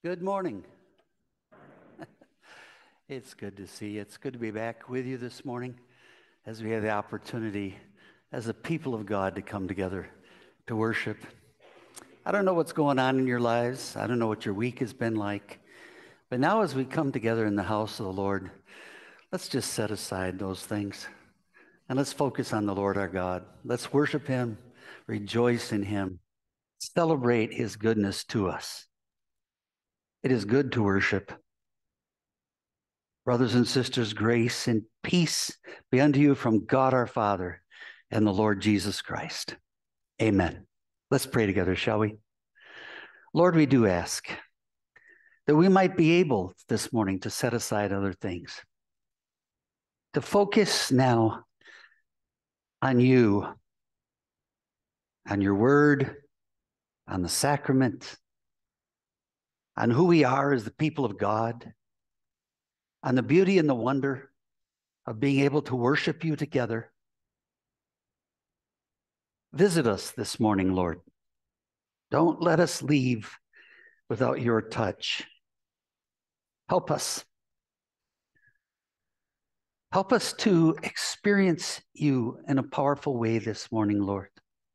Good morning. It's good to see you. It's good to be back with you this morning as we have the opportunity as a people of God to come together to worship. I don't know what's going on in your lives. I don't know what your week has been like. But now as we come together in the house of the Lord, let's just set aside those things and let's focus on the Lord our God. Let's worship Him, rejoice in Him, celebrate His goodness to us. It is good to worship. Brothers and sisters, grace and peace be unto you from God our Father and the Lord Jesus Christ. Amen. Let's pray together, shall we? Lord, we do ask that we might be able this morning to set aside other things, to focus now on you, on your word, on the sacrament, on who we are as the people of God, on the beauty and the wonder of being able to worship you together. Visit us this morning, Lord. Don't let us leave without your touch. Help us. Help us to experience you in a powerful way this morning, Lord.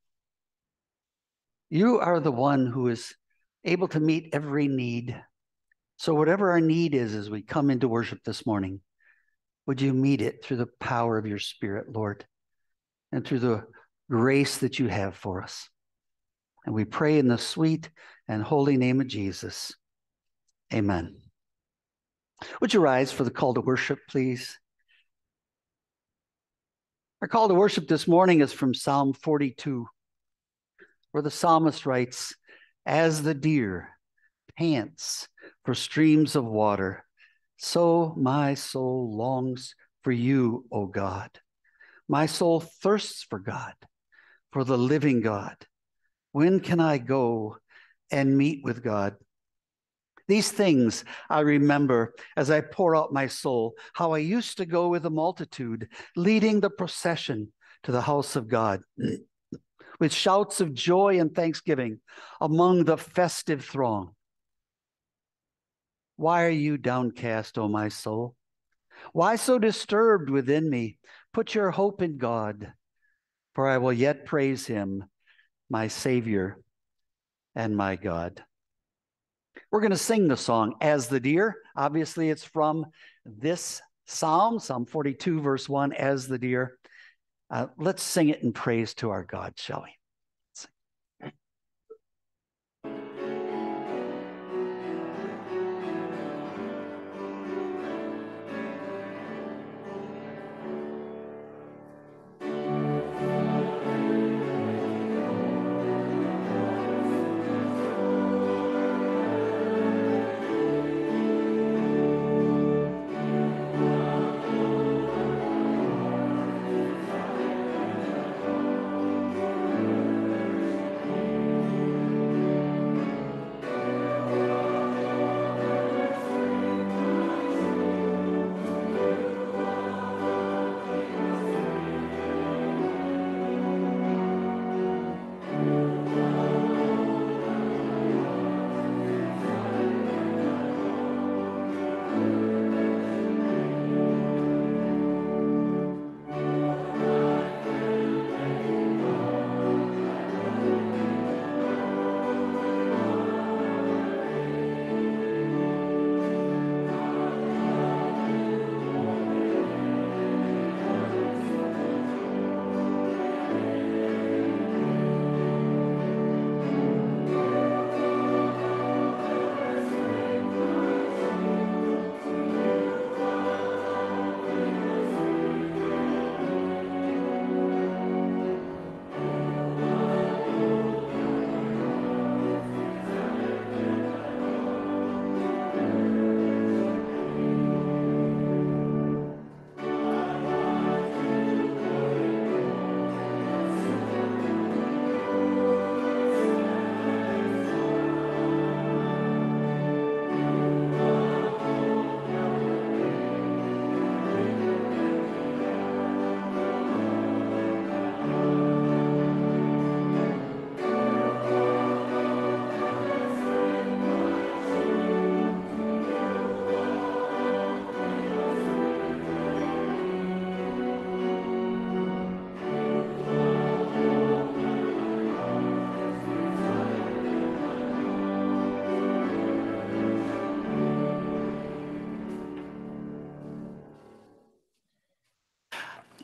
You are the one who is able to meet every need. So whatever our need is as we come into worship this morning, would you meet it through the power of your Spirit, Lord, and through the grace that you have for us. And we pray in the sweet and holy name of Jesus. Amen. Would you rise for the call to worship, please? Our call to worship this morning is from Psalm 42, where the psalmist writes, "As the deer pants for streams of water, so my soul longs for you, O God. My soul thirsts for God, for the living God. When can I go and meet with God?" These things I remember as I pour out my soul, how I used to go with the multitude, leading the procession to the house of God, with shouts of joy and thanksgiving among the festive throng. Why are you downcast, O my soul? Why so disturbed within me? Put your hope in God, for I will yet praise him, my Savior and my God. We're going to sing the song, As the Deer. Obviously, it's from this psalm, Psalm 42, verse 1, As the Deer. Let's sing it in praise to our God, shall we?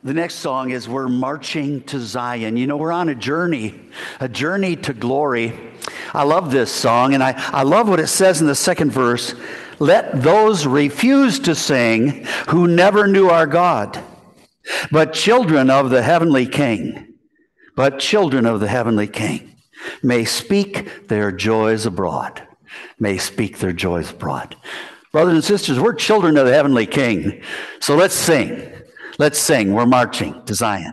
The next song is We're Marching to Zion. You know, we're on a journey to glory. I love this song, and I love what it says in the second verse. Let those refuse to sing who never knew our God, but children of the heavenly King, may speak their joys abroad. Brothers and sisters, we're children of the heavenly King. So let's sing. We're marching to Zion.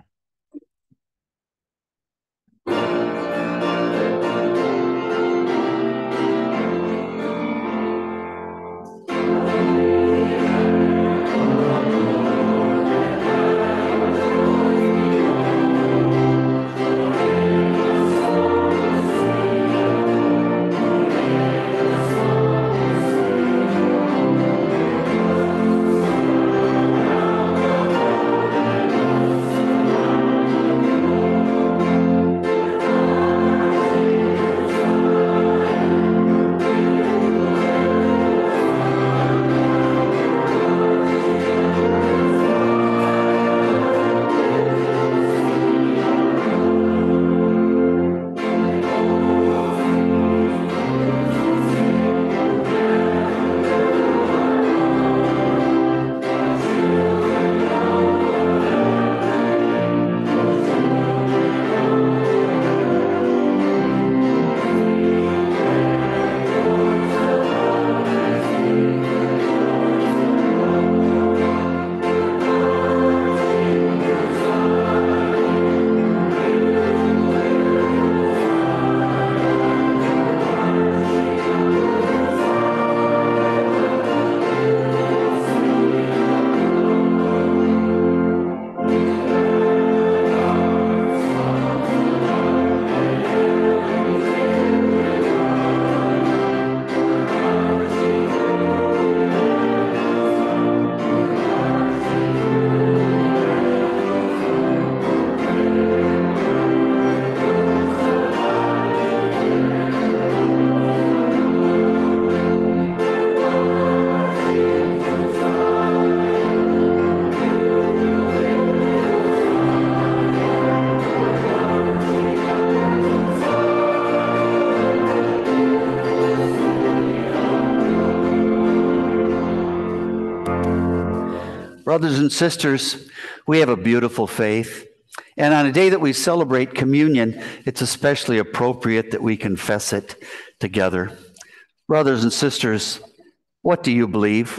Brothers and sisters, we have a beautiful faith. And on a day that we celebrate communion, it's especially appropriate that we confess it together. Brothers and sisters, what do you believe?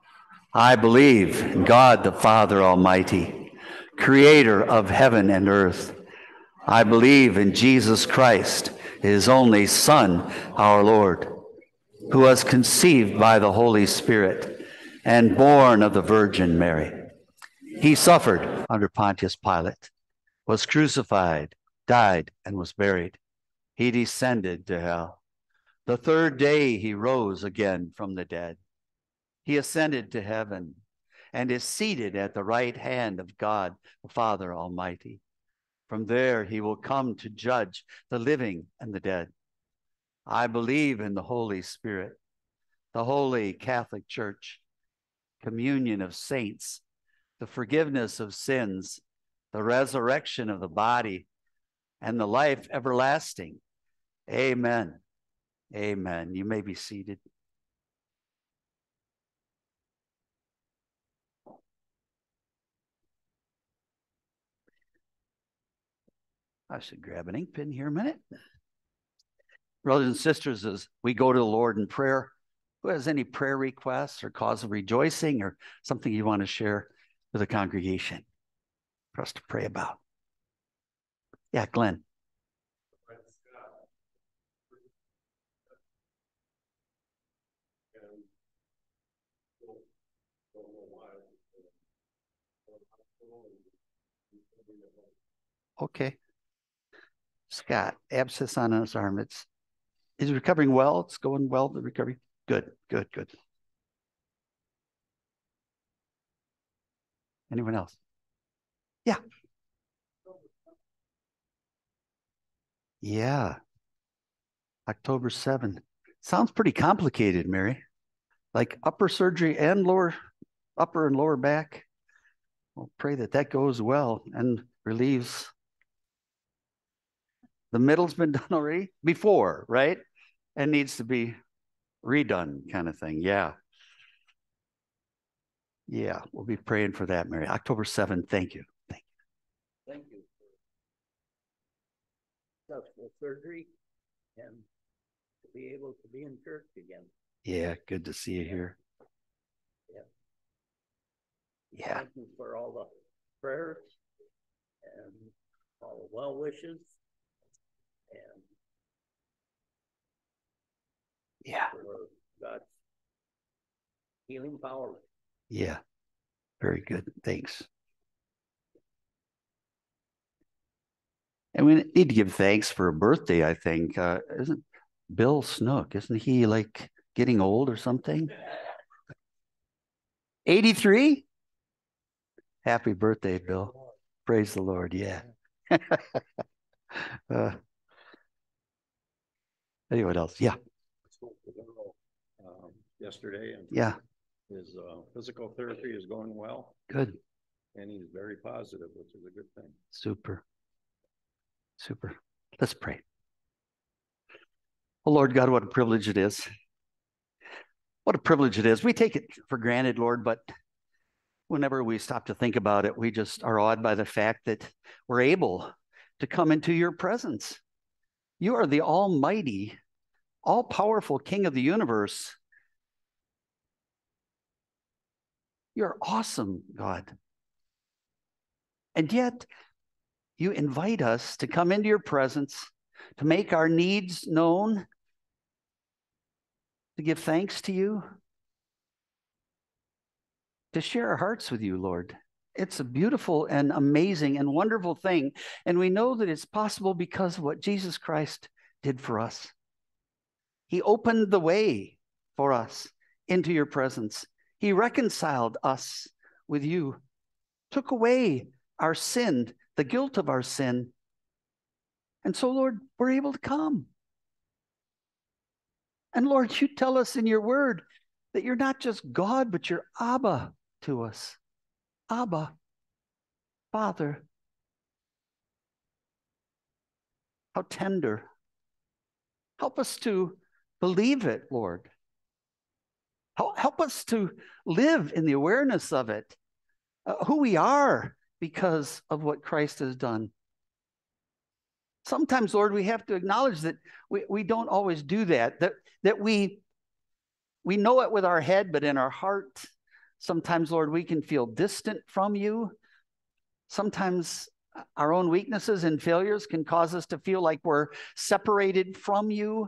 I believe in God the Father Almighty, creator of heaven and earth. I believe in Jesus Christ, his only Son, our Lord, who was conceived by the Holy Spirit and born of the Virgin Mary. He suffered under Pontius Pilate, was crucified, died, and was buried. He descended to hell. The third day he rose again from the dead. He ascended to heaven and is seated at the right hand of God, the Father Almighty. From there he will come to judge the living and the dead. I believe in the Holy Spirit, the Holy Catholic Church, communion of saints, the forgiveness of sins, the resurrection of the body, and the life everlasting. Amen. Amen. You may be seated. I should grab an ink pen here a minute. Brothers and sisters, as we go to the Lord in prayer, who has any prayer requests or cause of rejoicing or something you want to share with the congregation for us to pray about? Yeah, Glenn. Okay. Scott, abscess on his arm. Is he recovering well? It's going well, the recovery? Good. Anyone else? Yeah. Yeah. October 7th. Sounds pretty complicated, Mary. Like upper surgery and upper and lower back. We'll pray that that goes well and relieves. The middle's been done already before, right? And needs to be redone kind of thing. Yeah. Yeah, we'll be praying for that, Mary. October 7th. Thank you. Thank you for successful surgery and to be able to be in church again. Yeah, good to see you here. Yeah. Thank you for all the prayers and all the well wishes. And yeah, for God's healing power. Yeah, very good. Thanks. And we need to give thanks for a birthday, I think. Isn't Bill Snook, isn't he like getting old or something? 83? Happy birthday, Bill. Praise the Lord. Yeah. Anyone else? Yeah. Yesterday, and yeah, his physical therapy is going well. Good. And he's very positive, which is a good thing. Super. Super. Let's pray. Oh, Lord God, what a privilege it is. What a privilege it is. We take it for granted, Lord, but whenever we stop to think about it, we just are awed by the fact that we're able to come into your presence. You are the almighty, all-powerful King of the universe. You're awesome, God. And yet, you invite us to come into your presence, to make our needs known, to give thanks to you, to share our hearts with you, Lord. It's a beautiful and amazing and wonderful thing. And we know that it's possible because of what Jesus Christ did for us. He opened the way for us into your presence. He reconciled us with you, took away our sin, the guilt of our sin. And so, Lord, we're able to come. And Lord, you tell us in your word that you're not just God, but you're Abba to us. Abba, Father. How tender. Help us to believe it, Lord. Help us to live in the awareness of it, who we are because of what Christ has done. Sometimes, Lord, we have to acknowledge that we don't always do that, that we know it with our head, but in our heart, sometimes, Lord, we can feel distant from you. Sometimes our own weaknesses and failures can cause us to feel like we're separated from you.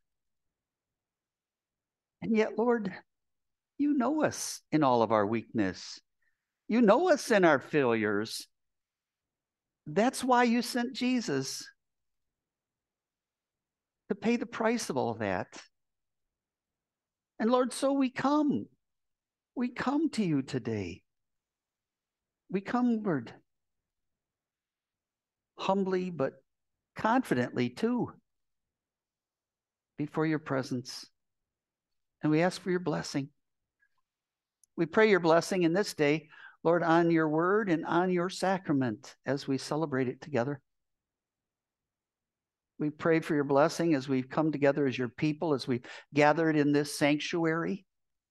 And yet, Lord, you know us in all of our weakness. You know us in our failures. That's why you sent Jesus, to pay the price of all of that. And Lord, so we come. We come to you today. We come, Lord, humbly but confidently too, before your presence. And we ask for your blessing. We pray your blessing in this day, Lord, on your word and on your sacrament as we celebrate it together. We prayed for your blessing as we've come together as your people, as we've gathered in this sanctuary.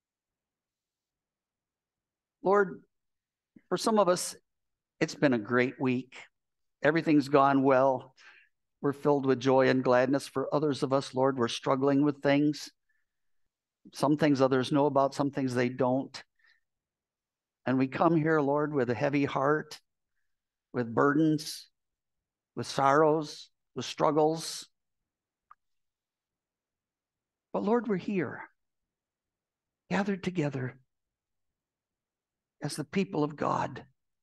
Lord, for some of us, it's been a great week. Everything's gone well. We're filled with joy and gladness. For others of us, Lord, we're struggling with things. Some things others know about, some things they don't. And we come here, Lord, with a heavy heart, with burdens, with sorrows, with struggles. But Lord, we're here, gathered together as the people of God,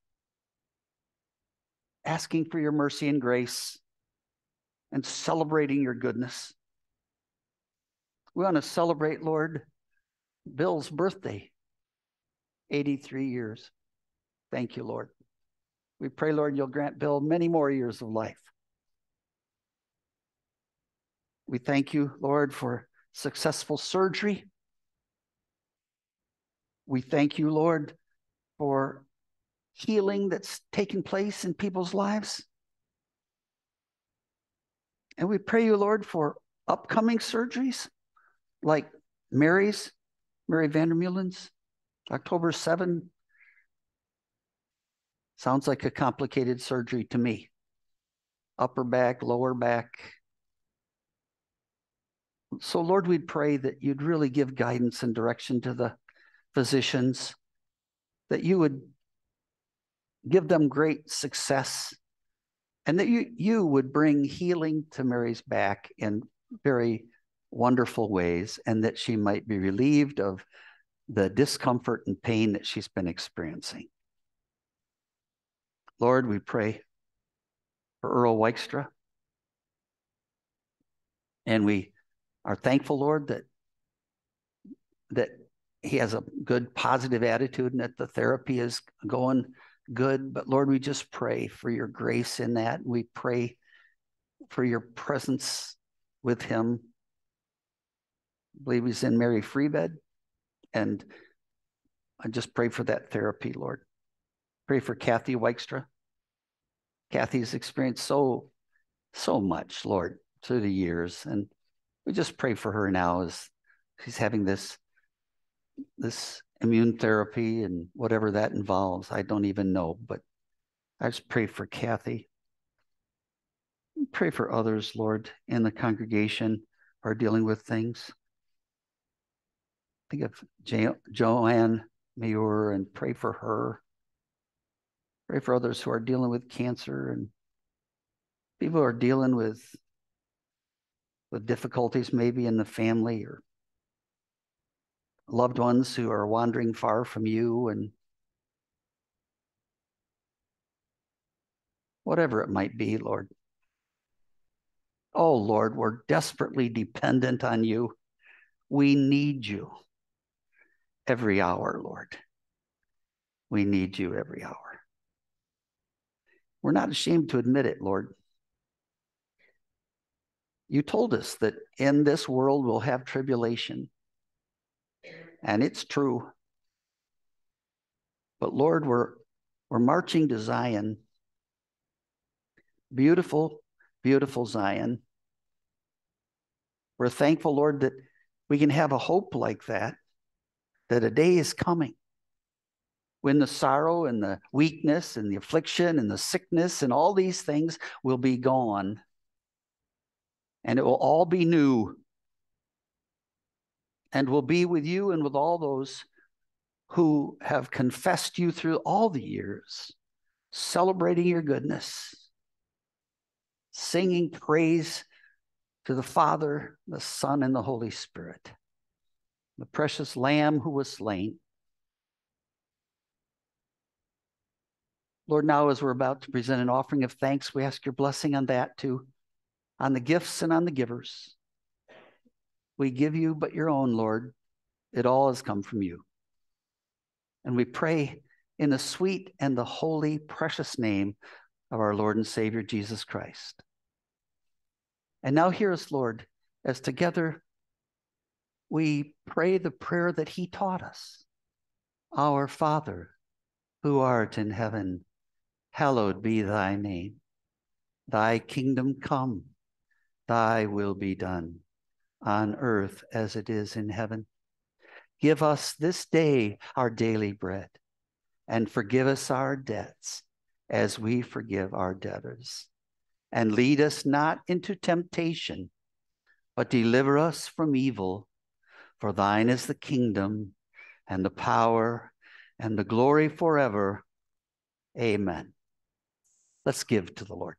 asking for your mercy and grace and celebrating your goodness. We want to celebrate, Lord, Bill's birthday, 83 years. Thank you, Lord. We pray, Lord, you'll grant Bill many more years of life. We thank you, Lord, for successful surgery. We thank you, Lord, for healing that's taking place in people's lives. And we pray you, Lord, for upcoming surgeries like Mary Vandermeulen's, October 7. Sounds like a complicated surgery to me. Upper back, lower back. So, Lord, we'd pray that you'd really give guidance and direction to the physicians, that you would give them great success, and that you would bring healing to Mary's back in very wonderful ways, and that she might be relieved of the discomfort and pain that she's been experiencing. Lord, we pray for Earl Wykstra. And we are thankful, Lord, that he has a good, positive attitude and that the therapy is going good. But Lord, we just pray for your grace in that. We pray for your presence with him. I believe he's in Mary Free Bed. And I just pray for that therapy, Lord. Pray for Kathy Wykstra. Kathy's experienced so much, Lord, through the years. And we just pray for her now as she's having this immune therapy and whatever that involves. I don't even know, but I just pray for Kathy. Pray for others, Lord, in the congregation who are dealing with things. Think of Joanne Mayor and pray for her. Pray for others who are dealing with cancer and people who are dealing with difficulties maybe in the family or loved ones who are wandering far from you, and whatever it might be, Lord. Oh, Lord, we're desperately dependent on you. We need you every hour, Lord. We need you every hour. We're not ashamed to admit it, Lord. You told us that in this world we'll have tribulation, and it's true. But Lord, we're marching to Zion. Beautiful, beautiful Zion. We're thankful, Lord, that we can have a hope like that a day is coming when the sorrow and the weakness and the affliction and the sickness and all these things will be gone. And it will all be new. And we'll be with you and with all those who have confessed you through all the years, celebrating your goodness, singing praise to the Father, the Son, and the Holy Spirit, the precious Lamb who was slain. Lord, now as we're about to present an offering of thanks, we ask your blessing on that too, on the gifts and on the givers. We give you but your own, Lord. It all has come from you. And we pray in the sweet and the holy, precious name of our Lord and Savior, Jesus Christ. And now hear us, Lord, as together we pray the prayer that he taught us. Our Father, who art in heaven, hallowed be thy name. Thy kingdom come, thy will be done, on earth as it is in heaven. Give us this day our daily bread, and forgive us our debts as we forgive our debtors. And lead us not into temptation, but deliver us from evil. For thine is the kingdom and the power and the glory forever. Amen. Let's give to the Lord.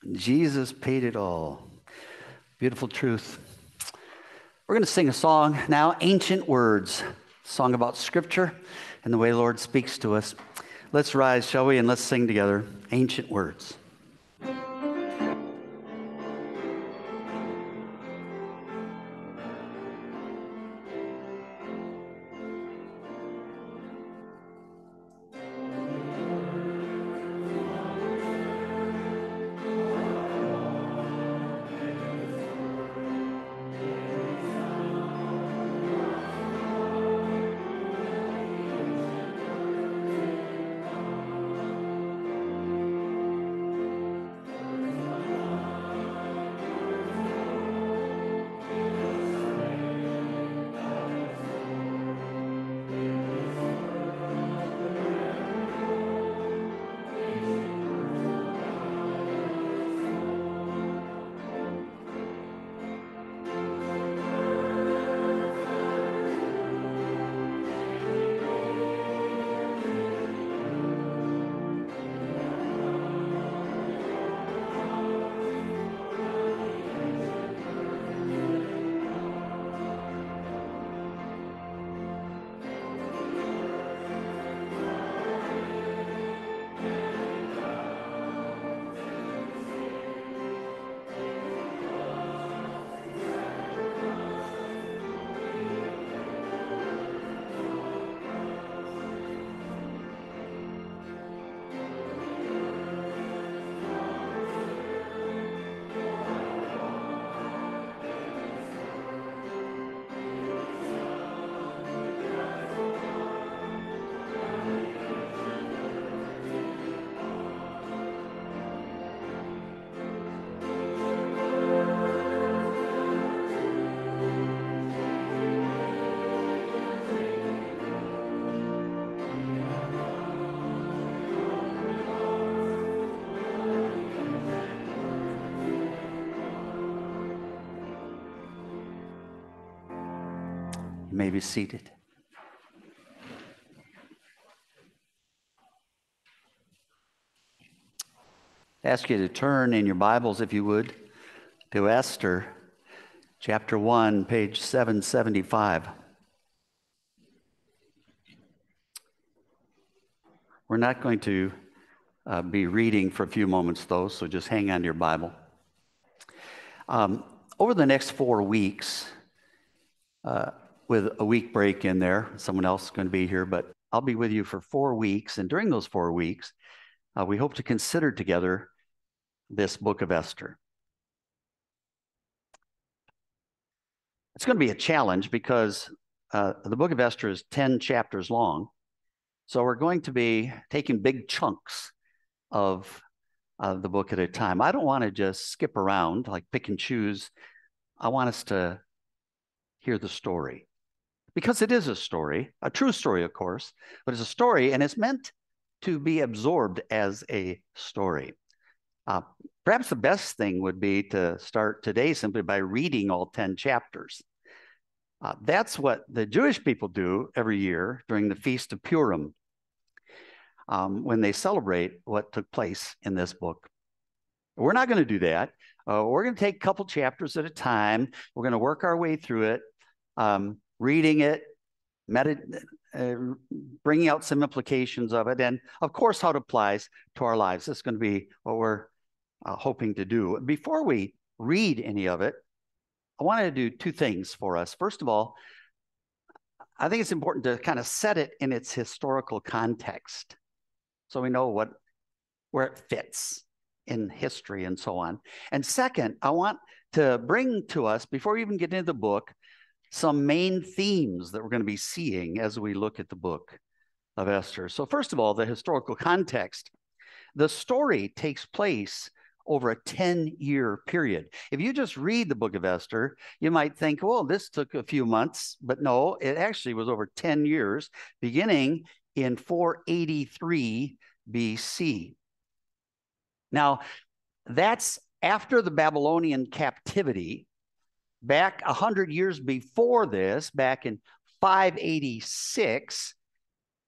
Jesus paid it all. Beautiful truth. We're going to sing a song now, Ancient Words, a song about Scripture and the way the Lord speaks to us. Let's rise, shall we, and let's sing together, Ancient Words. You may be seated. I ask you to turn in your Bibles, if you would, to Esther, chapter 1, page 775. We're not going to be reading for a few moments, though, so just hang on to your Bible. Over the next 4 weeks, with a week break in there, someone else is going to be here, but I'll be with you for 4 weeks. And during those 4 weeks, we hope to consider together this book of Esther. It's going to be a challenge because the book of Esther is 10 chapters long. So we're going to be taking big chunks of the book at a time. I don't want to just skip around, like pick and choose. I want us to hear the story. Because it is a story, a true story, of course, but it's a story and it's meant to be absorbed as a story. Perhaps the best thing would be to start today simply by reading all 10 chapters. That's what the Jewish people do every year during the Feast of Purim, when they celebrate what took place in this book. We're not going to do that. We're going to take a couple chapters at a time. We're going to work our way through it, reading it, bringing out some implications of it, and of course how it applies to our lives. This is going to be what we're hoping to do. Before we read any of it, I want to do 2 things for us. First of all, I think it's important to kind of set it in its historical context so we know where it fits in history and so on. And second, I want to bring to us, before we even get into the book, some main themes that we're going to be seeing as we look at the book of Esther. So first of all, the historical context. The story takes place over a 10-year period. If you just read the book of Esther, you might think, well, this took a few months, but no, it actually was over 10 years, beginning in 483 BC. Now, that's after the Babylonian captivity. Back 100 years before this, back in 586,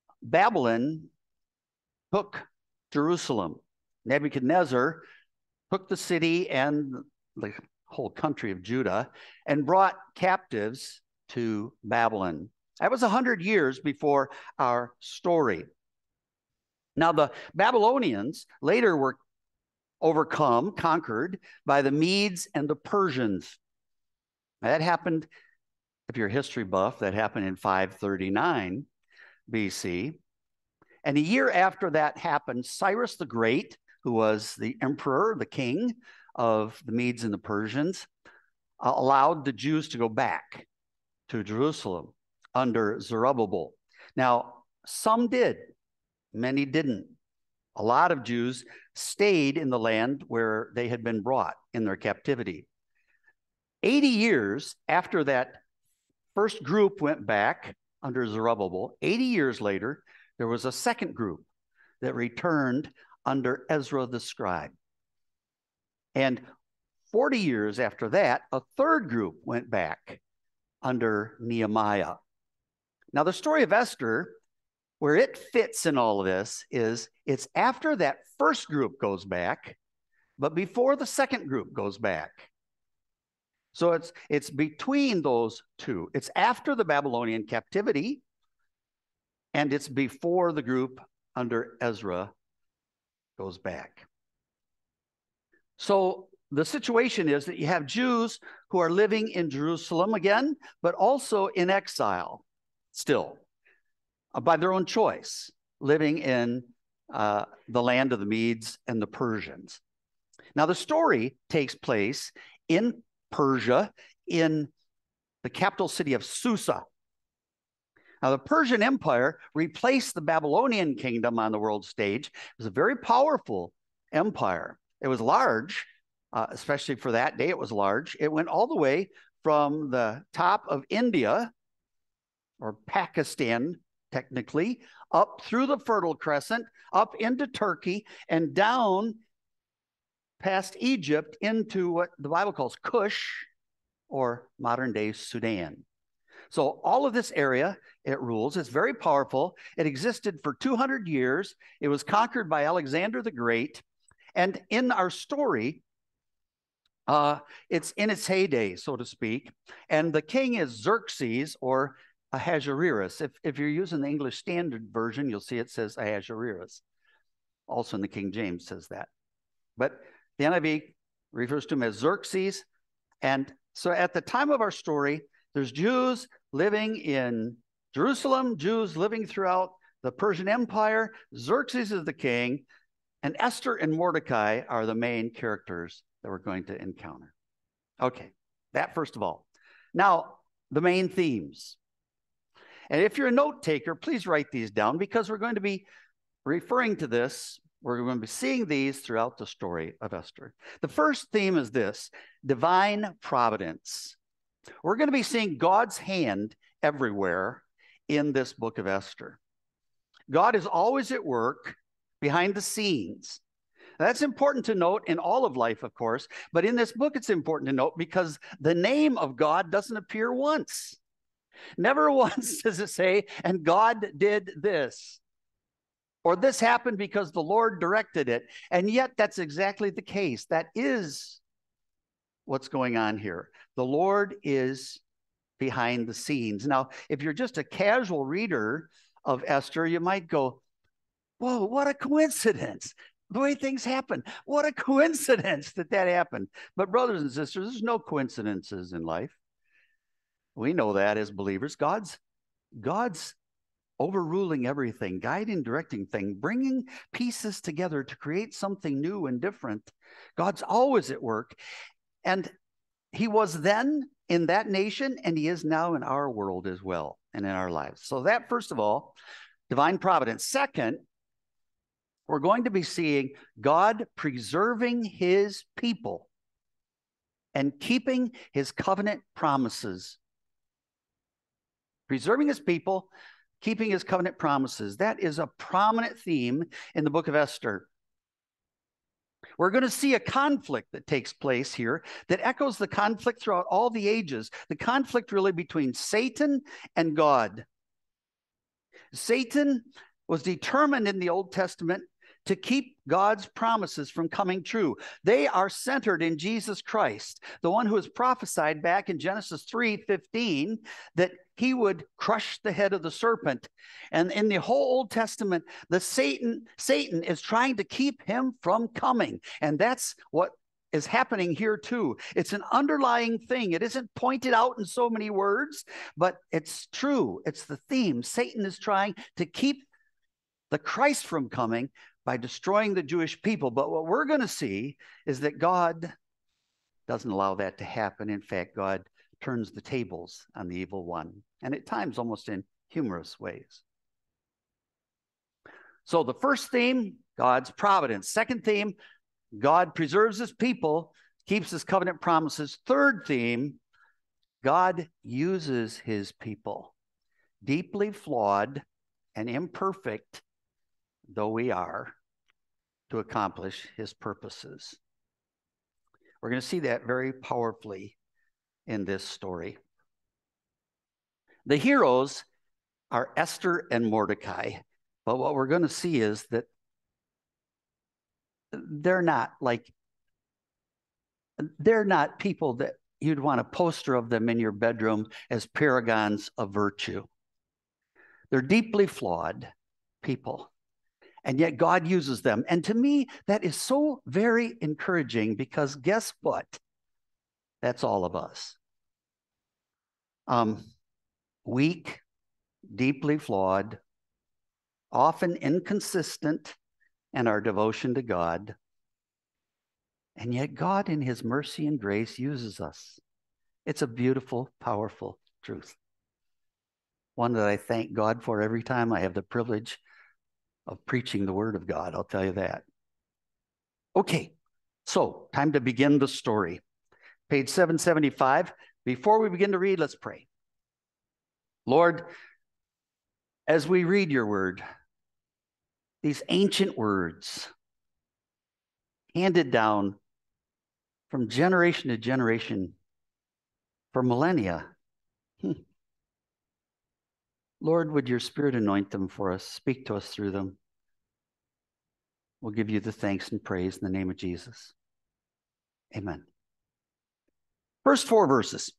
Babylon took Jerusalem. Nebuchadnezzar took the city and the whole country of Judah and brought captives to Babylon. That was 100 years before our story. Now, the Babylonians later were conquered by the Medes and the Persians. That happened, if you're a history buff, that happened in 539 BC. And a year after that happened, Cyrus the Great, who was the emperor, the king of the Medes and the Persians, allowed the Jews to go back to Jerusalem under Zerubbabel. Now, some did, many didn't. A lot of Jews stayed in the land where they had been brought in their captivity. 80 years after that first group went back under Zerubbabel, 80 years later, there was a second group that returned under Ezra the scribe. And 40 years after that, a third group went back under Nehemiah. Now, the story of Esther, where it fits in all of this, is it's after that first group goes back, but before the second group goes back. So it's between those two. It's after the Babylonian captivity, and it's before the group under Ezra goes back. So the situation is that you have Jews who are living in Jerusalem again, but also in exile still, by their own choice, living in the land of the Medes and the Persians. Now, the story takes place in Persia, in the capital city of Susa. Now, the Persian Empire replaced the Babylonian kingdom on the world stage. It was a very powerful empire. It was large, especially for that day, it was large. It went all the way from the top of India, or Pakistan, technically, up through the Fertile Crescent, up into Turkey, and down past Egypt into what the Bible calls Cush, or modern-day Sudan. So all of this area, it rules. It's very powerful. It existed for 200 years. It was conquered by Alexander the Great. And in our story, it's in its heyday, so to speak. And the king is Xerxes, or Ahasuerus. If you're using the English Standard Version, you'll see it says Ahasuerus. Also in the King James says that. But the NIV refers to him as Xerxes. And so at the time of our story, there's Jews living in Jerusalem, Jews living throughout the Persian Empire. Xerxes is the king, and Esther and Mordecai are the main characters that we're going to encounter. Okay, that first of all. Now, the main themes. And if you're a note taker, please write these down, because we're going to be referring to this. We're going to be seeing these throughout the story of Esther. The first theme is this: divine providence. We're going to be seeing God's hand everywhere in this book of Esther. God is always at work behind the scenes. That's important to note in all of life, of course, but in this book it's important to note because the name of God doesn't appear once. Never once does it say, and God did this, or this happened because the Lord directed it. And yet that's exactly the case. That is what's going on here. The Lord is behind the scenes. Now, if you're just a casual reader of Esther, you might go, whoa, what a coincidence. The way things happen. What a coincidence that happened. But brothers and sisters, there's no coincidences in life. We know that as believers. God's overruling everything, guiding, directing things, bringing pieces together to create something new and different. God's always at work. And he was then in that nation, and he is now in our world as well and in our lives. So that, first of all, divine providence. Second, we're going to be seeing God preserving his people and keeping his covenant promises. Preserving his people, keeping his covenant promises. That is a prominent theme in the book of Esther. We're going to see a conflict that takes place here that echoes the conflict throughout all the ages. The conflict really between Satan and God. Satan was determined in the Old Testament to keep God's promises from coming true. They are centered in Jesus Christ, the one who was prophesied back in Genesis 3:15 that he would crush the head of the serpent. And in the whole Old Testament, Satan is trying to keep him from coming. And that's what is happening here too. It's an underlying thing. It isn't pointed out in so many words, but it's true. It's the theme. Satan is trying to keep the Christ from coming by destroying the Jewish people. But what we're going to see is that God doesn't allow that to happen. In fact, God turns the tables on the evil one, and at times almost in humorous ways. So the first theme, God's providence. Second theme, God preserves his people, keeps his covenant promises. Third theme, God uses his people. Deeply flawed and imperfect though we are, to accomplish his purposes. We're going to see that very powerfully in this story. The heroes are Esther and Mordecai, but what we're going to see is that they're not people that you'd want a poster of them in your bedroom as paragons of virtue. They're deeply flawed people, and yet God uses them. And to me, that is so very encouraging, because guess what? That's all of us. Weak, deeply flawed, often inconsistent in our devotion to God. And yet God, in his mercy and grace, uses us. It's a beautiful, powerful truth. One that I thank God for every time I have the privilege of preaching the word of God, I'll tell you that. Okay, so time to begin the story. Page 775. Before we begin to read, let's pray. Lord, as we read your word, these ancient words handed down from generation to generation for millennia, Lord, would your Spirit anoint them for us, speak to us through them. We'll give you the thanks and praise in the name of Jesus. Amen. First 4 verses.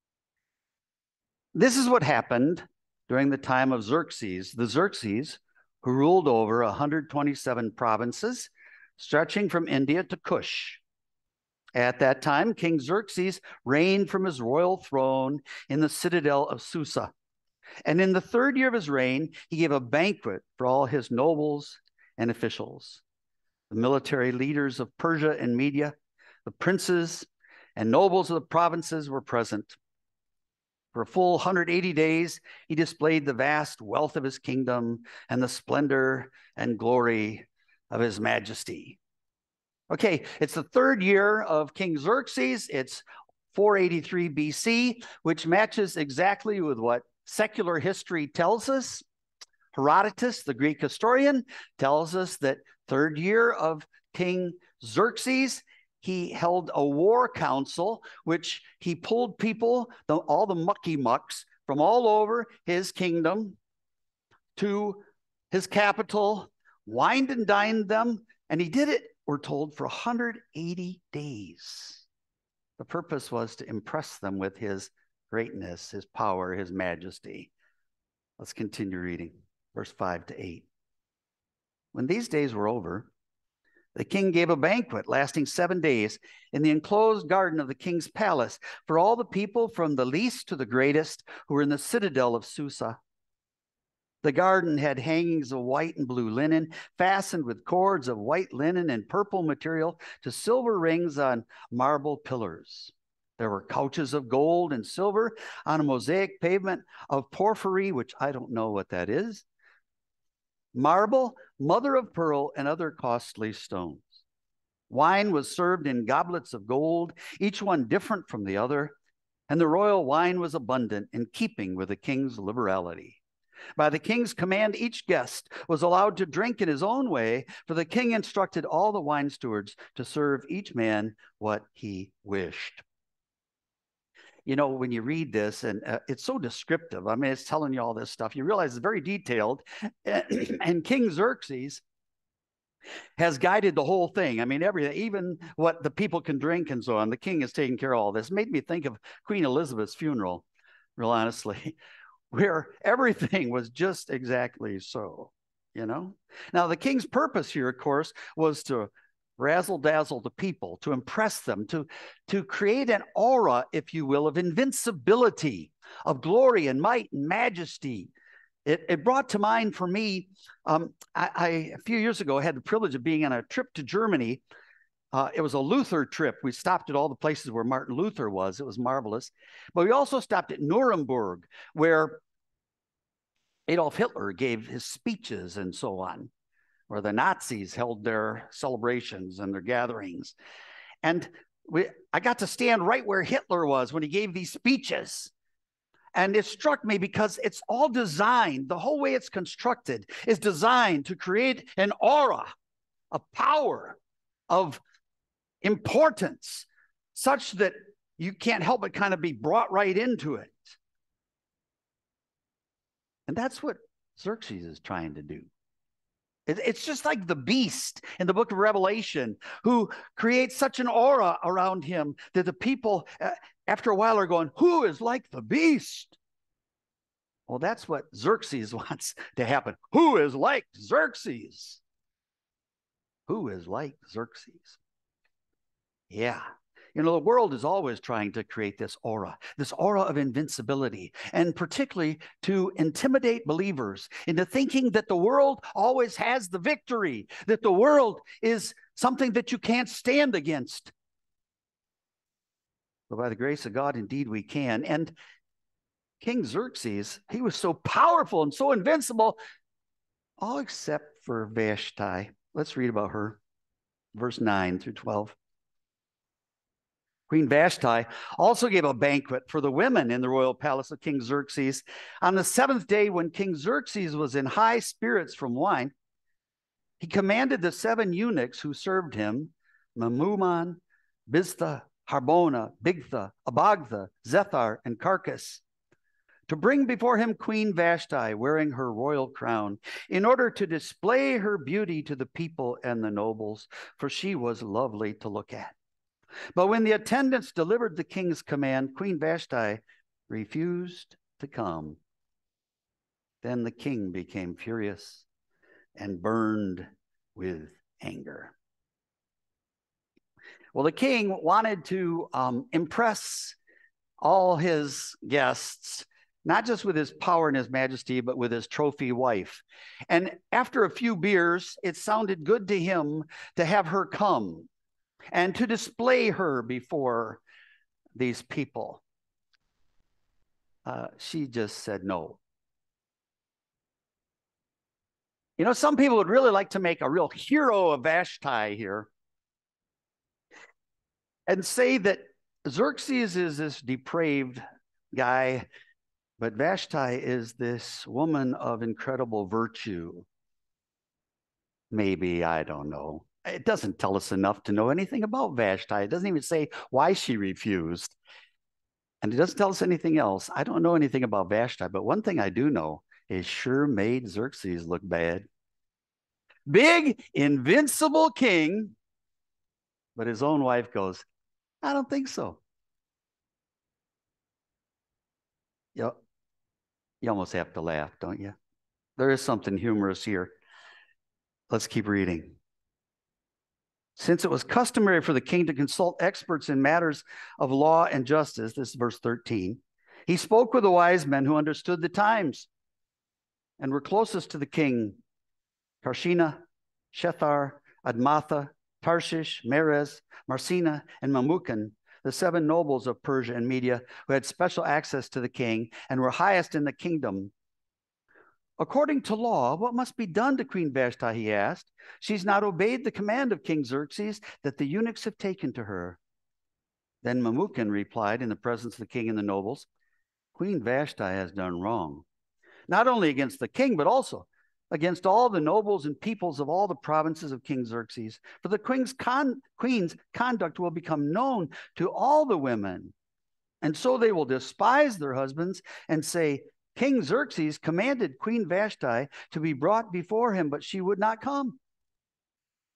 This is what happened during the time of Xerxes, the Xerxes who ruled over 127 provinces, stretching from India to Cush. At that time, King Xerxes reigned from his royal throne in the citadel of Susa. And in the 3rd year of his reign, he gave a banquet for all his nobles and officials. The military leaders of Persia and Media, the princes and nobles of the provinces were present. For a full 180 days, he displayed the vast wealth of his kingdom and the splendor and glory of his majesty. Okay, it's the 3rd year of King Xerxes. It's 483 BC, which matches exactly with what secular history tells us. Herodotus, the Greek historian, tells us that 3rd year of King Xerxes, he held a war council, which he pulled people, all the mucky mucks from all over his kingdom to his capital, wined and dined them, and he did it, we're told, for 180 days. The purpose was to impress them with his greatness, his power, his majesty. Let's continue reading, verse 5 to 8. When these days were over, the king gave a banquet lasting 7 days in the enclosed garden of the king's palace for all the people, from the least to the greatest, who were in the citadel of Susa. The garden had hangings of white and blue linen, fastened with cords of white linen and purple material to silver rings on marble pillars. There were couches of gold and silver on a mosaic pavement of porphyry, which I don't know what that is, marble, mother of pearl, and other costly stones. Wine was served in goblets of gold, each one different from the other, and the royal wine was abundant, in keeping with the king's liberality. By the king's command, each guest was allowed to drink in his own way, for the king instructed all the wine stewards to serve each man what he wished. You know, when you read this, and it's so descriptive, I mean, it's telling you all this stuff, you realize it's very detailed. And King Xerxes has guided the whole thing. I mean, everything, even what the people can drink and so on. The king is taking care of all this. It made me think of Queen Elizabeth's funeral, real honestly, where everything was just exactly so, you know? Now, the king's purpose here, of course, was to razzle dazzle the people, to impress them, to create an aura, if you will, of invincibility, of glory and might and majesty. It brought to mind for me, a few years ago, I had the privilege of being on a trip to Germany. It was a Luther trip. We stopped at all the places where Martin Luther was. It was marvelous. But we also stopped at Nuremberg, where Adolf Hitler gave his speeches and so on, where the Nazis held their celebrations and their gatherings. And I got to stand right where Hitler was when he gave these speeches. And it struck me because it's all designed, the whole way it's constructed is designed to create an aura, a power of importance, such that you can't help but kind of be brought right into it. And that's what Xerxes is trying to do. It's just like the beast in the book of Revelation, who creates such an aura around him that the people, after a while, are going, who is like the beast? Well, that's what Xerxes wants to happen. Who is like Xerxes? Who is like Xerxes? Yeah. You know, the world is always trying to create this aura of invincibility, and particularly to intimidate believers into thinking that the world always has the victory, that the world is something that you can't stand against. But by the grace of God, indeed we can. And King Xerxes, he was so powerful and so invincible, all except for Vashti. Let's read about her, verse 9 through 12. Queen Vashti also gave a banquet for the women in the royal palace of King Xerxes. On the 7th day, when King Xerxes was in high spirits from wine, he commanded the 7 eunuchs who served him, Memuman, Biztha, Harbona, Bigtha, Abagtha, Zethar, and Carcass, to bring before him Queen Vashti wearing her royal crown, in order to display her beauty to the people and the nobles, for she was lovely to look at. But when the attendants delivered the king's command, Queen Vashti refused to come. Then the king became furious and burned with anger. Well, the king wanted to impress all his guests, not just with his power and his majesty, but with his trophy wife. And after a few beers, it sounded good to him to have her come and to display her before these people. She just said no. You know, some people would really like to make a real hero of Vashti here and say that Xerxes is this depraved guy, but Vashti is this woman of incredible virtue. Maybe, I don't know. It doesn't tell us enough to know anything about Vashti. It doesn't even say why she refused. And it doesn't tell us anything else. I don't know anything about Vashti, but one thing I do know is sure made Xerxes look bad. Big, invincible king, but his own wife goes, I don't think so. You almost have to laugh, don't you? There is something humorous here. Let's keep reading. Since it was customary for the king to consult experts in matters of law and justice, this is verse 13, he spoke with the wise men who understood the times and were closest to the king: Karshina, Shethar, Admatha, Tarshish, Meres, Marsina, and Mamukan, the 7 nobles of Persia and Media who had special access to the king and were highest in the kingdom. According to law, what must be done to Queen Vashti, he asked. She's not obeyed the command of King Xerxes that the eunuchs have taken to her. Then Mamukan replied in the presence of the king and the nobles, Queen Vashti has done wrong, not only against the king, but also against all the nobles and peoples of all the provinces of King Xerxes. For the queen's conduct will become known to all the women, and so they will despise their husbands and say, King Xerxes commanded Queen Vashti to be brought before him, but she would not come.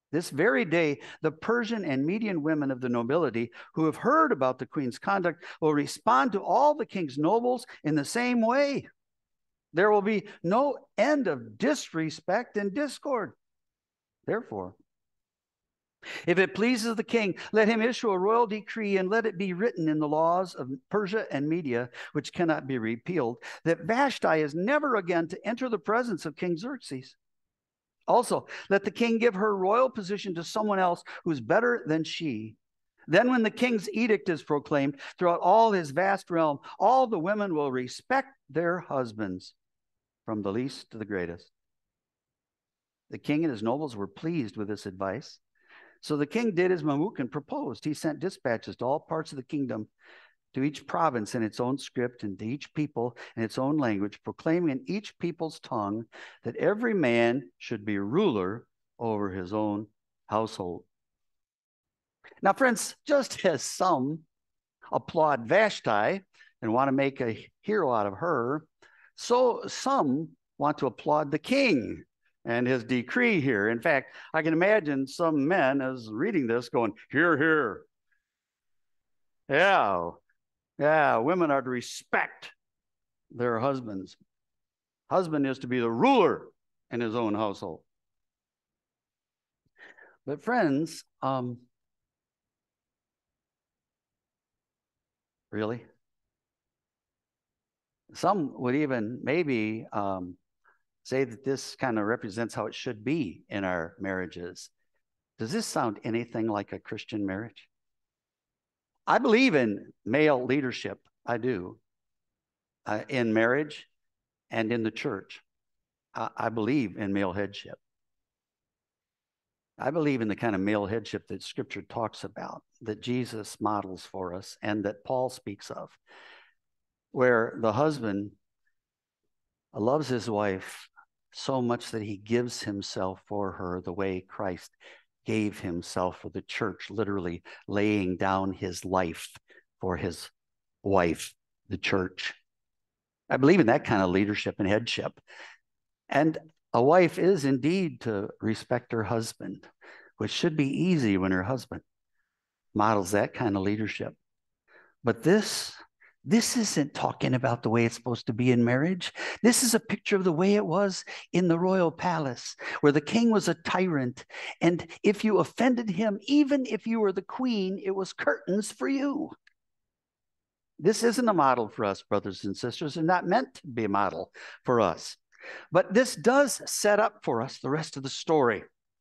This very day, the Persian and Median women of the nobility who have heard about the queen's conduct will respond to all the king's nobles in the same way. There will be no end of disrespect and discord. Therefore, if it pleases the king, let him issue a royal decree and let it be written in the laws of Persia and Media, which cannot be repealed, that Vashti is never again to enter the presence of King Xerxes. Also, let the king give her royal position to someone else who's better than she. Then when the king's edict is proclaimed throughout all his vast realm, all the women will respect their husbands, from the least to the greatest. The king and his nobles were pleased with this advice. So the king did as Memucan proposed. He sent dispatches to all parts of the kingdom, to each province in its own script, and to each people in its own language, proclaiming in each people's tongue that every man should be ruler over his own household. Now, friends, just as some applaud Vashti and want to make a hero out of her, so some want to applaud the king and his decree here. In fact, I can imagine some men as reading this going, hear, hear. Yeah, women are to respect their husbands. Husband is to be the ruler in his own household. But friends, really? Some would even maybe say that this kind of represents how it should be in our marriages. Does this sound anything like a Christian marriage? I believe in male leadership. I do. In marriage and in the church. I believe in male headship. I believe in the kind of male headship that Scripture talks about, that Jesus models for us, and that Paul speaks of, where the husband loves his wife so much that he gives himself for her the way Christ gave himself for the church, literally laying down his life for his wife, the church. I believe in that kind of leadership and headship. And a wife is indeed to respect her husband, which should be easy when her husband models that kind of leadership. But this isn't talking about the way it's supposed to be in marriage. This is a picture of the way it was in the royal palace, where the king was a tyrant. And if you offended him, even if you were the queen, it was curtains for you. This isn't a model for us, brothers and sisters, and not meant to be a model for us. But this does set up for us the rest of the story.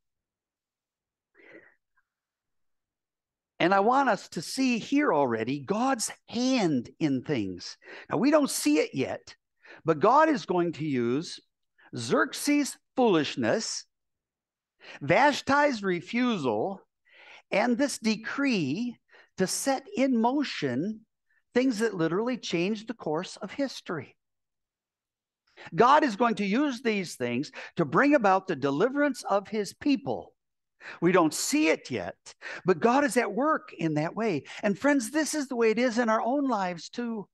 And I want us to see here already God's hand in things. Now, we don't see it yet, but God is going to use Xerxes' foolishness, Vashti's refusal, and this decree to set in motion things that literally changed the course of history. God is going to use these things to bring about the deliverance of his people. We don't see it yet, but God is at work in that way. And friends, this is the way it is in our own lives too.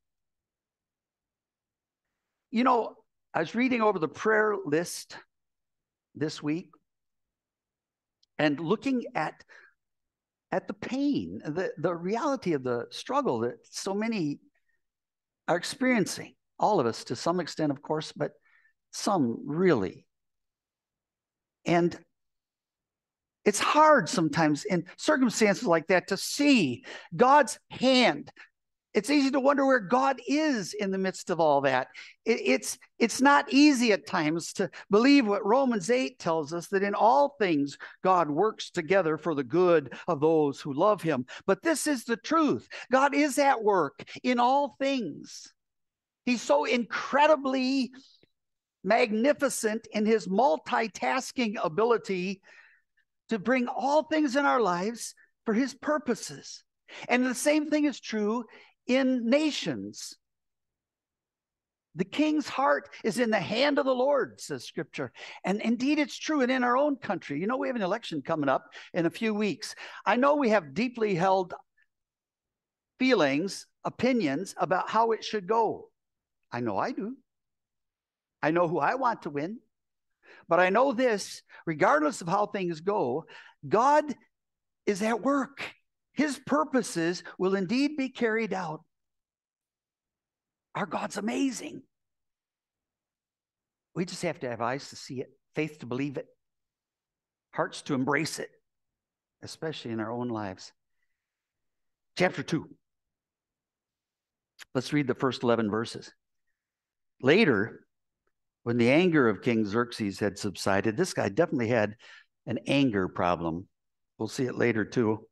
You know, I was reading over the prayer list this week and looking at the pain, the reality of the struggle that so many are experiencing. All of us to some extent, of course, but some really. And it's hard sometimes in circumstances like that to see God's hand. It's easy to wonder where God is in the midst of all that. It's not easy at times to believe what Romans 8 tells us, that in all things God works together for the good of those who love him. But this is the truth. God is at work in all things. He's so incredibly magnificent in his multitasking ability to bring all things in our lives for his purposes. And the same thing is true in nations. The king's heart is in the hand of the Lord, says Scripture. And indeed, it's true. And in our own country, you know, we have an election coming up in a few weeks. I know we have deeply held feelings, opinions about how it should go. I know I do. I know who I want to win. But I know this, regardless of how things go, God is at work. His purposes will indeed be carried out. Our God's amazing. We just have to have eyes to see it, faith to believe it, hearts to embrace it, especially in our own lives. Chapter 2. Let's read the first 11 verses. Later, when the anger of King Xerxes had subsided, this guy definitely had an anger problem. We'll see it later too.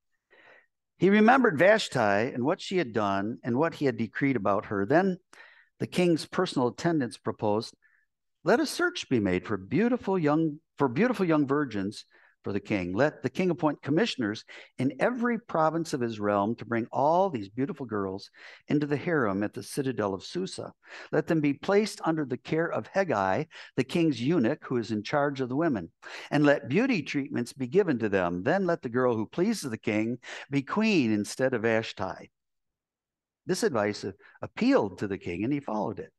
He remembered Vashti and what she had done and what he had decreed about her. Then the king's personal attendants proposed, let a search be made for beautiful young virgins for the king. Let the king appoint commissioners in every province of his realm to bring all these beautiful girls into the harem at the citadel of Susa. Let them be placed under the care of Hegai, the king's eunuch, who is in charge of the women. And let beauty treatments be given to them. Then let the girl who pleases the king be queen instead of Vashti. This advice appealed to the king, and he followed it.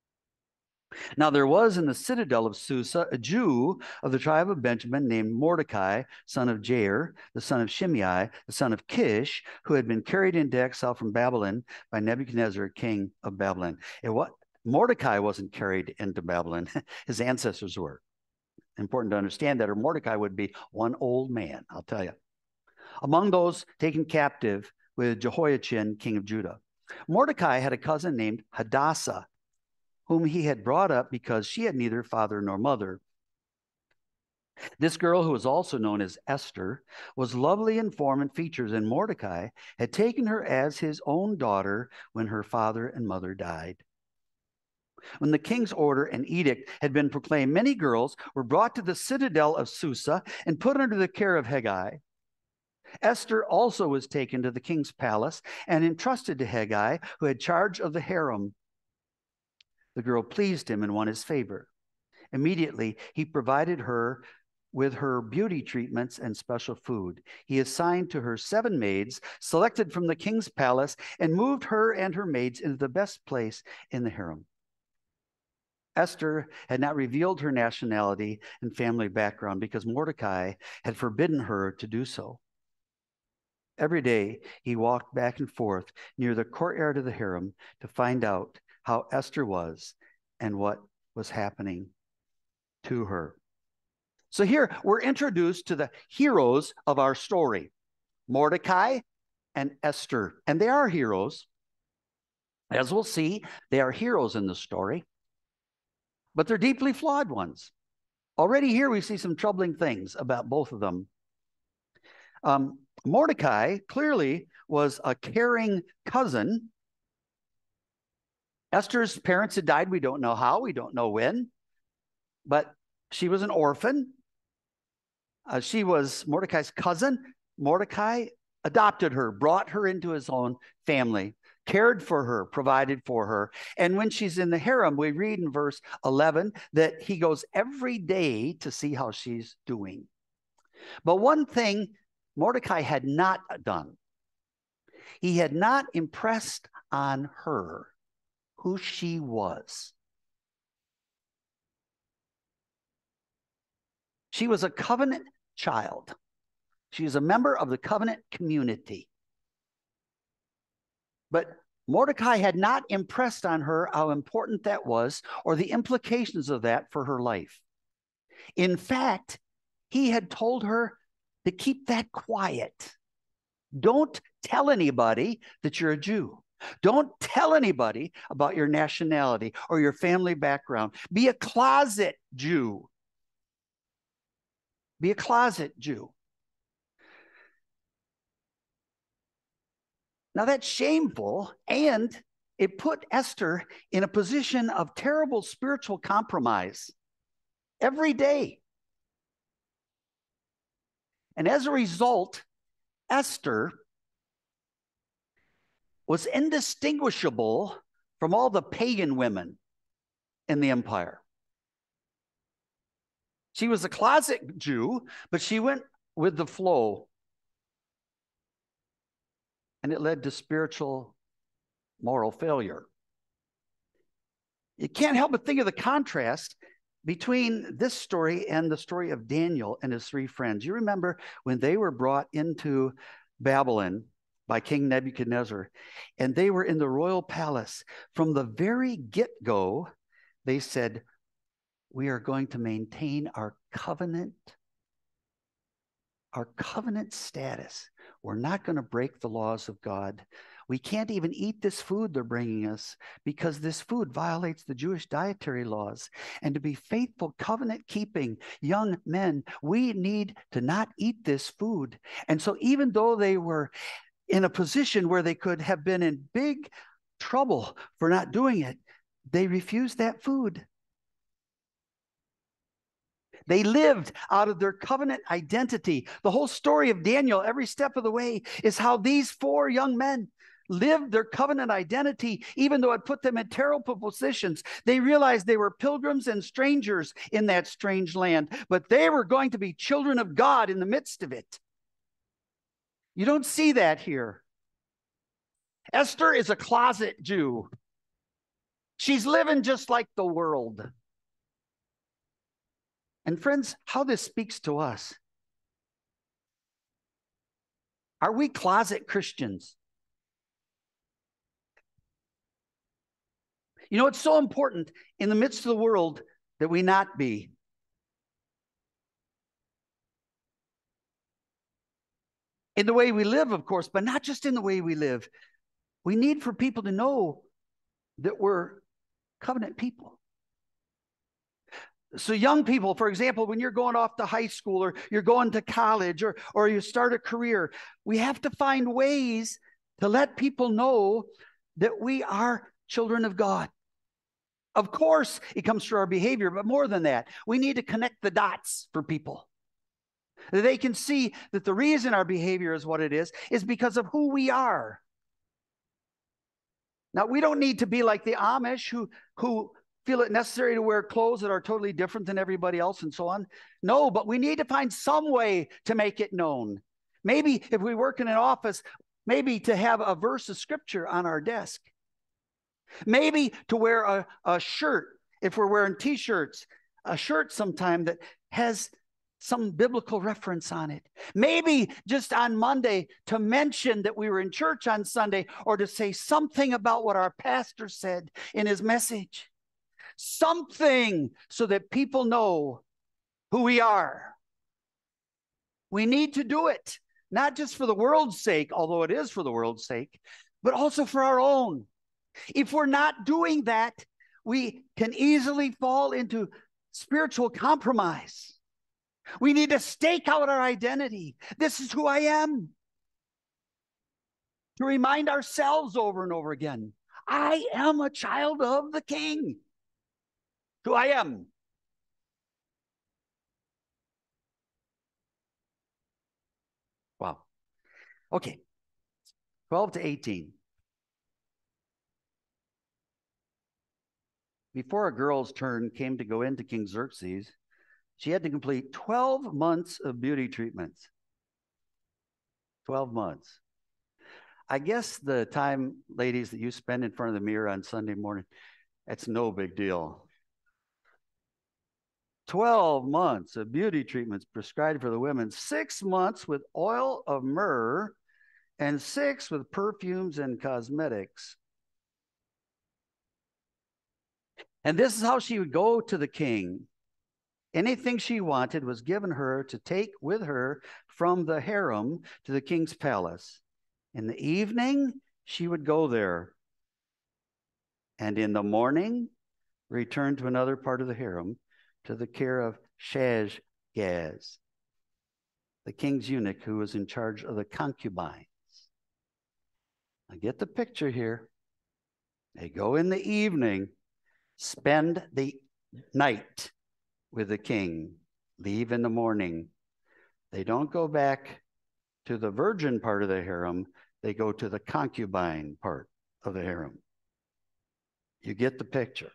Now there was in the citadel of Susa a Jew of the tribe of Benjamin named Mordecai, son of Jair, the son of Shimei, the son of Kish, who had been carried into exile from Babylon by Nebuchadnezzar, king of Babylon. Mordecai wasn't carried into Babylon. His ancestors were. Important to understand that, or Mordecai would be one old man, I'll tell you. Among those taken captive with Jehoiachin, king of Judah, Mordecai had a cousin named Hadassah, whom he had brought up because she had neither father nor mother. This girl, who was also known as Esther, was lovely in form and features, and Mordecai had taken her as his own daughter when her father and mother died. When the king's order and edict had been proclaimed, many girls were brought to the citadel of Susa and put under the care of Hegai. Esther also was taken to the king's palace and entrusted to Hegai, who had charge of the harem. The girl pleased him and won his favor. Immediately, he provided her with her beauty treatments and special food. He assigned to her 7 maids, selected from the king's palace, and moved her and her maids into the best place in the harem. Esther had not revealed her nationality and family background because Mordecai had forbidden her to do so. Every day, he walked back and forth near the courtyard of the harem to find out how Esther was and what was happening to her. So here we're introduced to the heroes of our story, Mordecai and Esther. And they are heroes. As we'll see, they are heroes in the story, but they're deeply flawed ones. Already here we see some troubling things about both of them. Mordecai clearly was a caring cousin. Esther's parents had died. We don't know how. We don't know when. But she was an orphan. She was Mordecai's cousin. Mordecai adopted her, brought her into his own family, cared for her, provided for her. And when she's in the harem, we read in verse 11 that he goes every day to see how she's doing. But one thing Mordecai had not done, he had not impressed on her who she was. She was a covenant child. She was a member of the covenant community. But Mordecai had not impressed on her how important that was or the implications of that for her life. In fact, he had told her to keep that quiet. Don't tell anybody that you're a Jew. Don't tell anybody about your nationality or your family background. Be a closet Jew. Be a closet Jew. Now that's shameful, and it put Esther in a position of terrible spiritual compromise every day. And as a result, Esther was indistinguishable from all the pagan women in the empire. She was a closet Jew, but she went with the flow. And it led to spiritual, moral failure. You can't help but think of the contrast between this story and the story of Daniel and his three friends, you remember when they were brought into Babylon by King Nebuchadnezzar, and they were in the royal palace. From the very get-go, they said, we are going to maintain our covenant status. We're not going to break the laws of God. We can't even eat this food they're bringing us because this food violates the Jewish dietary laws. And to be faithful, covenant-keeping young men, we need to not eat this food. And so even though they were in a position where they could have been in big trouble for not doing it, they refused that food. They lived out of their covenant identity. The whole story of Daniel, every step of the way, is how these four young men lived their covenant identity, even though it put them in terrible positions. They realized they were pilgrims and strangers in that strange land, but they were going to be children of God in the midst of it. You don't see that here. Esther is a closet Jew. She's living just like the world. And friends, how this speaks to us. Are we closet Christians? You know, it's so important in the midst of the world that we not be. In the way we live, of course, but not just in the way we live. We need for people to know that we're covenant people. So young people, for example, when you're going off to high school or you're going to college or you start a career, we have to find ways to let people know that we are children of God. Of course, it comes through our behavior, but more than that, we need to connect the dots for people. That they can see that the reason our behavior is what it is because of who we are. Now, we don't need to be like the Amish who feel it necessary to wear clothes that are totally different than everybody else and so on. No, but we need to find some way to make it known. Maybe if we work in an office, maybe to have a verse of scripture on our desk. Maybe to wear a shirt, if we're wearing t-shirts, a shirt sometime that has some biblical reference on it. Maybe just on Monday to mention that we were in church on Sunday, or to say something about what our pastor said in his message. Something so that people know who we are. We need to do it, not just for the world's sake, although it is for the world's sake, but also for our own. If we're not doing that, we can easily fall into spiritual compromise. We need to stake out our identity. This is who I am. To remind ourselves over and over again, I am a child of the King. Who I am. Wow. Okay. 12 to 18. Before a girl's turn came to go into King Xerxes, she had to complete 12 months of beauty treatments. 12 months. I guess the time, ladies, that you spend in front of the mirror on Sunday morning, that's no big deal. 12 months of beauty treatments prescribed for the women, 6 months with oil of myrrh, and 6 with perfumes and cosmetics. And this is how she would go to the king. Anything she wanted was given her to take with her from the harem to the king's palace. In the evening, she would go there. And in the morning, return to another part of the harem to the care of Shashgaz, the king's eunuch who was in charge of the concubines. I get the picture here. They go in the evening, spend the night with the king, leave in the morning. They don't go back to the virgin part of the harem. They go to the concubine part of the harem. You get the picture.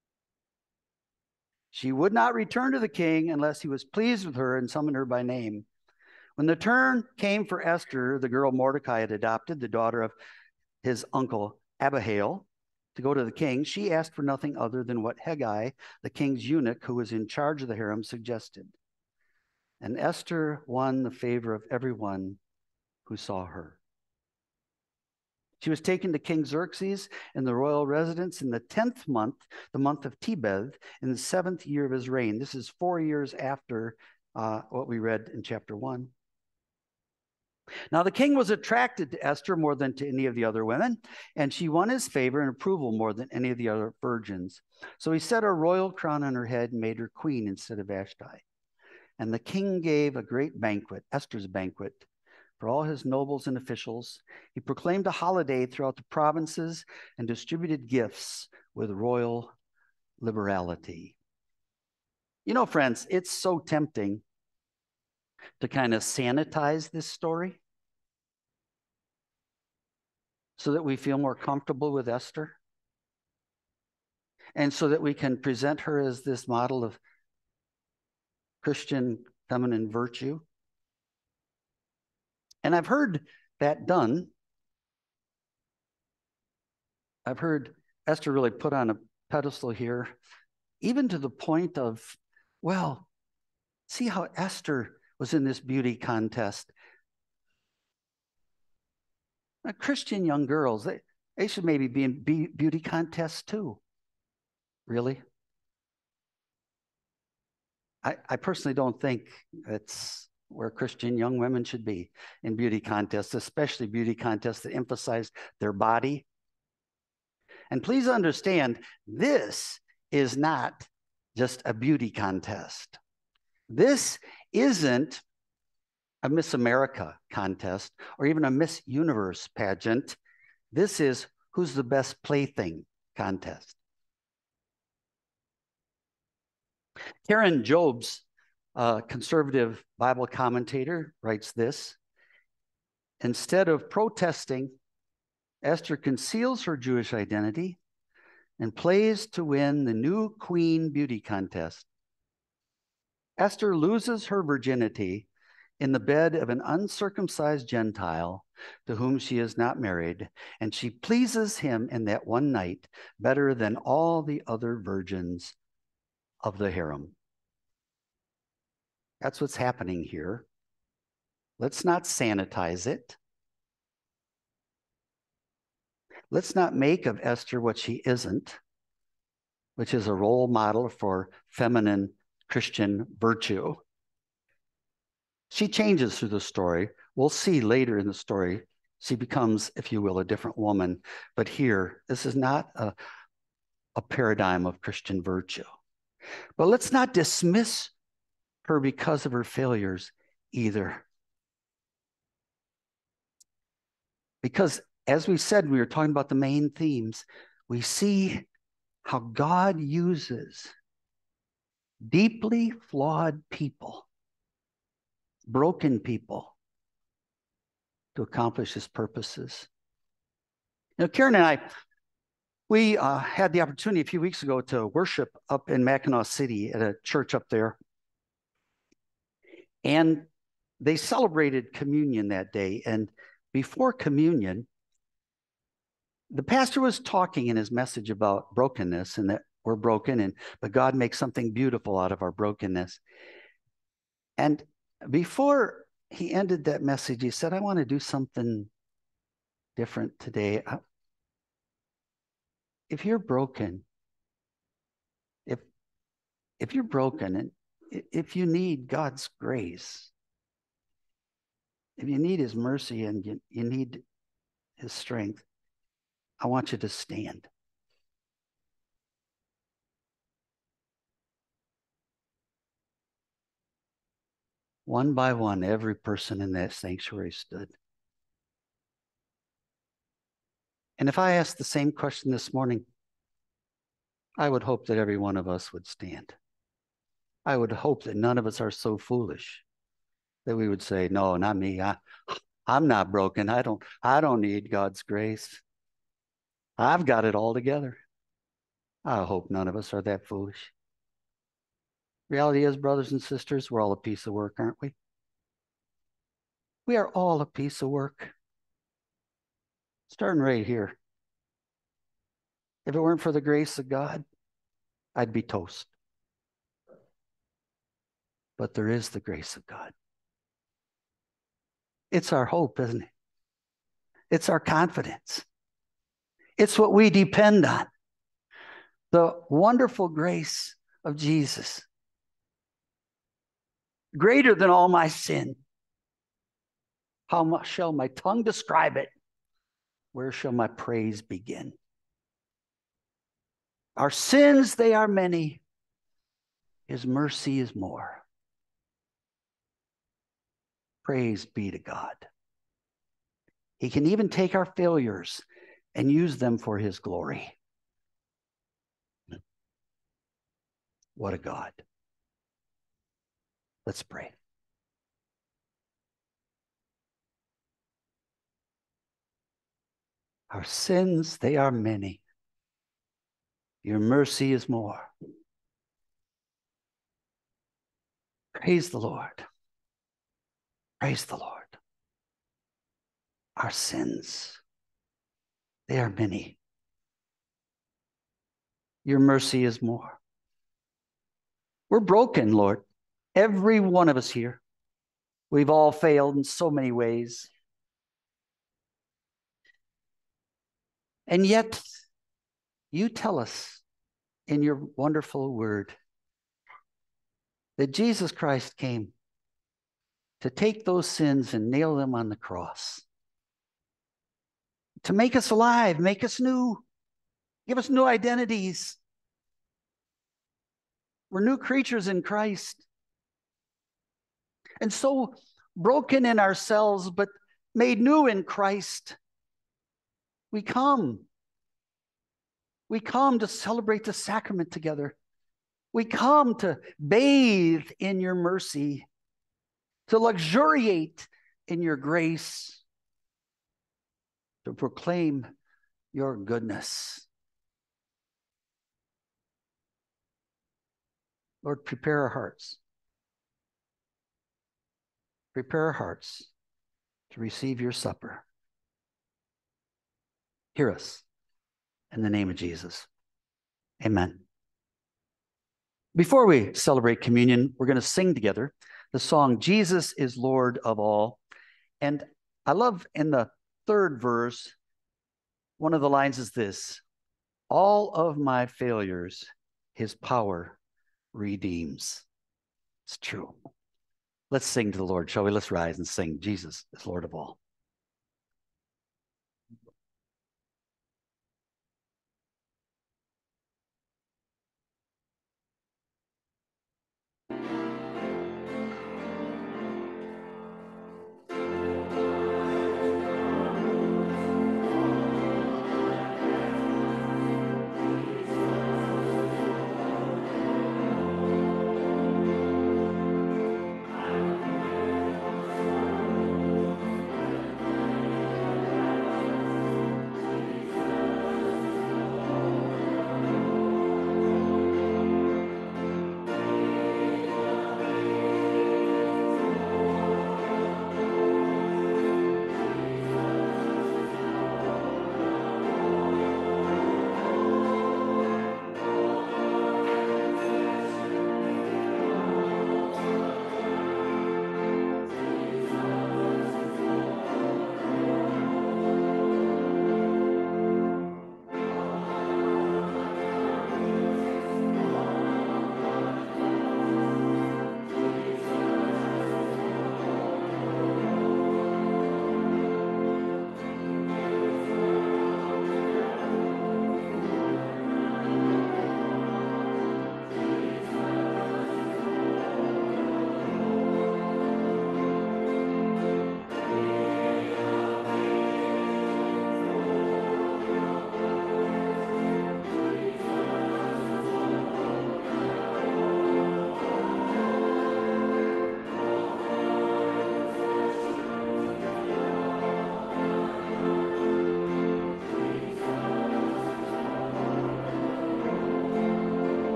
She would not return to the king unless he was pleased with her and summoned her by name. When the turn came for Esther, the girl Mordecai had adopted, the daughter of his uncle Abihail, to go to the king, she asked for nothing other than what Hegai, the king's eunuch who was in charge of the harem, suggested. And Esther won the favor of everyone who saw her. She was taken to King Xerxes in the royal residence in the 10th month, the month of Tebeth, in the 7th year of his reign. This is 4 years after what we read in chapter 1. Now, the king was attracted to Esther more than to any of the other women, and she won his favor and approval more than any of the other virgins. So he set a royal crown on her head and made her queen instead of Vashti. And the king gave a great banquet, Esther's banquet, for all his nobles and officials. He proclaimed a holiday throughout the provinces and distributed gifts with royal liberality. You know, friends, it's so tempting to kind of sanitize this story so that we feel more comfortable with Esther and so that we can present her as this model of Christian feminine virtue. And I've heard that done. I've heard Esther really put on a pedestal here, even to the point of, well, see how Esther was in this beauty contest. Christian young girls, they should maybe be in beauty contests too. Really? I personally don't think that's where Christian young women should be, in beauty contests, especially beauty contests that emphasize their body. And please understand, this is not just a beauty contest. This isn't a Miss America contest or even a Miss Universe pageant. This is who's the best plaything contest. Karen Jobes, a conservative Bible commentator, writes this: instead of protesting, Esther conceals her Jewish identity and plays to win the new queen beauty contest. Esther loses her virginity in the bed of an uncircumcised Gentile to whom she is not married, and she pleases him in that one night better than all the other virgins of the harem. That's what's happening here. Let's not sanitize it. Let's not make of Esther what she isn't, which is a role model for feminine Christian virtue. She changes through the story. We'll see later in the story, she becomes, if you will, a different woman. But here, this is not a paradigm of Christian virtue. But let's not dismiss her because of her failures either. Because as we said, we were talking about the main themes. We see how God uses deeply flawed people, broken people, to accomplish his purposes. You know, Karen and I, we had the opportunity a few weeks ago to worship up in Mackinac City at a church up there. And they celebrated communion that day. And before communion, the pastor was talking in his message about brokenness and that we're broken, but God makes something beautiful out of our brokenness. And before he ended that message, he said, I want to do something different today. If you're broken, if you're broken and if you need God's grace, if you need his mercy and you need his strength, I want you to stand. One by one, every person in that sanctuary stood. And if I asked the same question this morning, I would hope that every one of us would stand. I would hope that none of us are so foolish that we would say, no, not me. I'm not broken. I don't need God's grace. I've got it all together. I hope none of us are that foolish. Reality is, brothers and sisters, we're all a piece of work, aren't we? We are all a piece of work. Starting right here. If it weren't for the grace of God, I'd be toast. But there is the grace of God. It's our hope, isn't it? It's our confidence. It's what we depend on. The wonderful grace of Jesus. Greater than all my sin. How much shall my tongue describe it? Where shall my praise begin? Our sins, they are many. His mercy is more. Praise be to God. He can even take our failures and use them for his glory. What a God. Let's pray. Our sins, they are many. Your mercy is more. Praise the Lord. Praise the Lord. Our sins, they are many. Your mercy is more. We're broken, Lord. Every one of us here. We've all failed in so many ways. And yet, you tell us in your wonderful word that Jesus Christ came to take those sins and nail them on the cross. To make us alive, make us new, give us new identities. We're new creatures in Christ. And so broken in ourselves, but made new in Christ. We come to celebrate the sacrament together. We come to bathe in your mercy, to luxuriate in your grace, to proclaim your goodness. Lord, prepare our hearts. Prepare our hearts to receive your supper. Hear us in the name of Jesus. Amen. Before we celebrate communion, we're going to sing together the song, Jesus is Lord of All. And I love in the third verse, one of the lines is this: all of my failures, his power redeems. It's true. Let's sing to the Lord, shall we? Let's rise and sing, Jesus is Lord of all.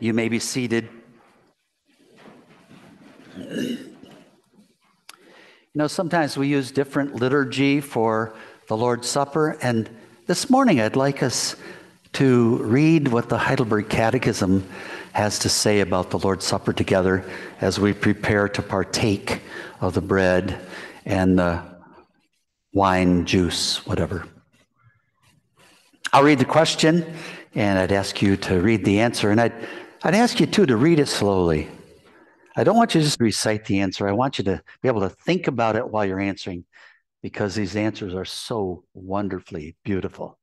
You may be seated. Sometimes we use different liturgy for the Lord's Supper, and this morning I'd like us to read what the Heidelberg Catechism has to say about the Lord's Supper together as we prepare to partake of the bread and the wine, juice, whatever. I'll read the question, and I'd ask you to read the answer, and I'd ask you, too, to read it slowly. I don't want you to just recite the answer. I want you to be able to think about it while you're answering, because these answers are so wonderfully beautiful.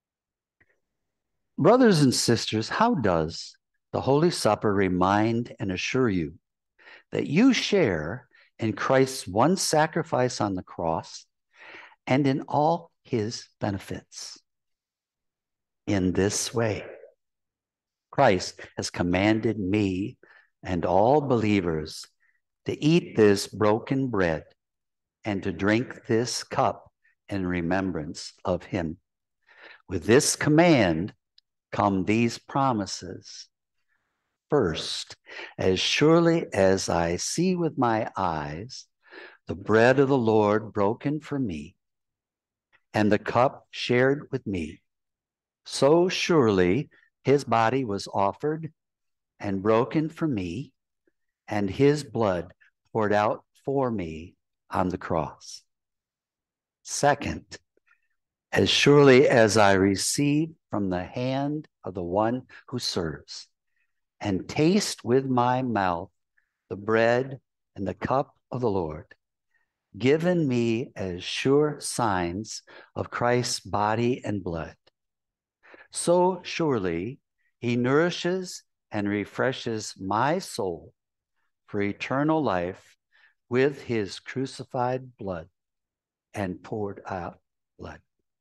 Brothers and sisters, how does the Holy Supper remind and assure you that you share in Christ's one sacrifice on the cross and in all his benefits? In this way, Christ has commanded me and all believers to eat this broken bread and to drink this cup in remembrance of him. With this command come these promises. First, as surely as I see with my eyes the bread of the Lord broken for me and the cup shared with me, so surely his body was offered and broken for me, and his blood poured out for me on the cross. Second, as surely as I receive from the hand of the one who serves and taste with my mouth the bread and the cup of the Lord, given me as sure signs of Christ's body and blood, so surely he nourishes and refreshes my soul for eternal life with his crucified blood and poured out blood.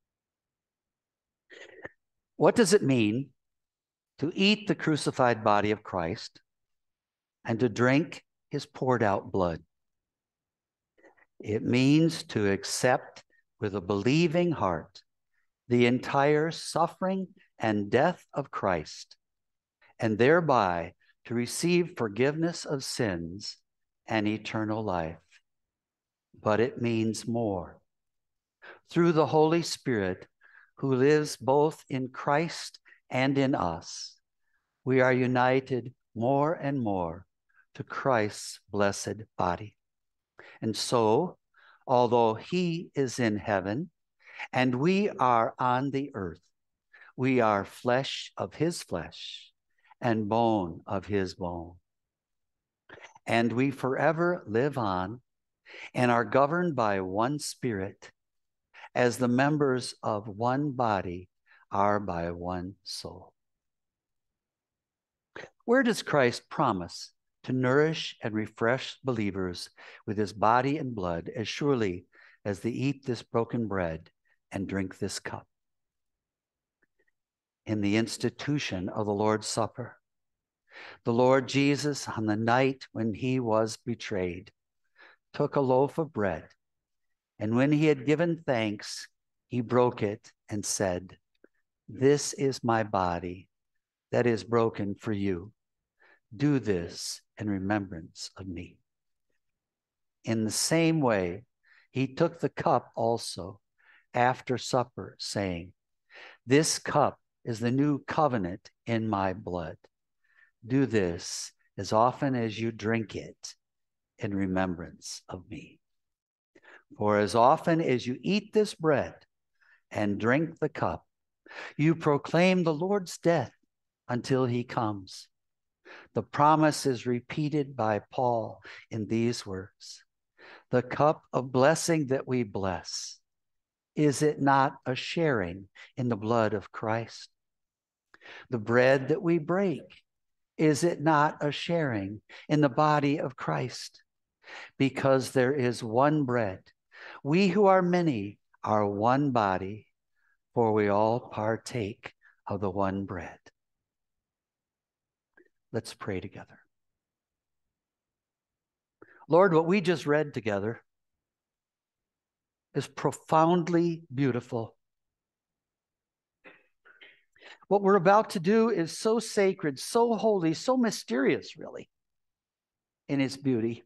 What does it mean to eat the crucified body of Christ and to drink his poured out blood? It means to accept with a believing heart the entire suffering and death of Christ, and thereby to receive forgiveness of sins and eternal life. But it means more. Through the Holy Spirit, who lives both in Christ and in us, we are united more and more to Christ's blessed body. And so, although he is in heaven and we are on the earth, we are flesh of his flesh and bone of his bone. And we forever live on and are governed by one Spirit, as the members of one body are by one soul. Where does Christ promise to nourish and refresh believers with his body and blood as surely as they eat this broken bread and drink this cup? In the institution of the Lord's Supper, the Lord Jesus, on the night when he was betrayed, took a loaf of bread, and when he had given thanks, he broke it and said, "This is my body that is broken for you. Do this in remembrance of me." In the same way, he took the cup also after supper, saying, "This cup is the new covenant in my blood. Do this as often as you drink it in remembrance of me. For as often as you eat this bread and drink the cup, you proclaim the Lord's death until he comes." The promise is repeated by Paul in these words: "The cup of blessing that we bless, is it not a sharing in the blood of Christ? The bread that we break, is it not a sharing in the body of Christ? Because there is one bread, we who are many are one body, for we all partake of the one bread." Let's pray together. Lord, what we just read together is profoundly beautiful. What we're about to do is so sacred, so holy, so mysterious, really, in its beauty.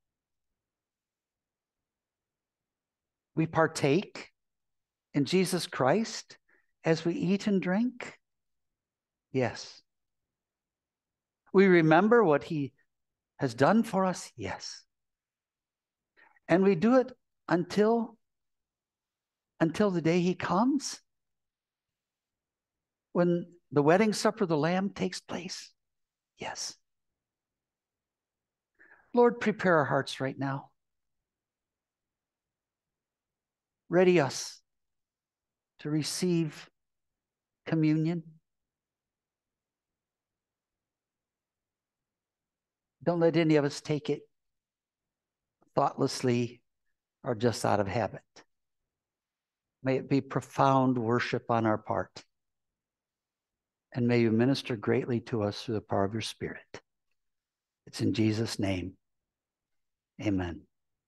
We partake in Jesus Christ as we eat and drink. Yes. We remember what he has done for us. Yes. And we do it until the day he comes, when the wedding supper of the Lamb takes place. Yes. Lord, prepare our hearts right now. Ready us to receive communion. Don't let any of us take it thoughtlessly or just out of habit. May it be profound worship on our part. And may you minister greatly to us through the power of your Spirit. It's in Jesus' name. Amen.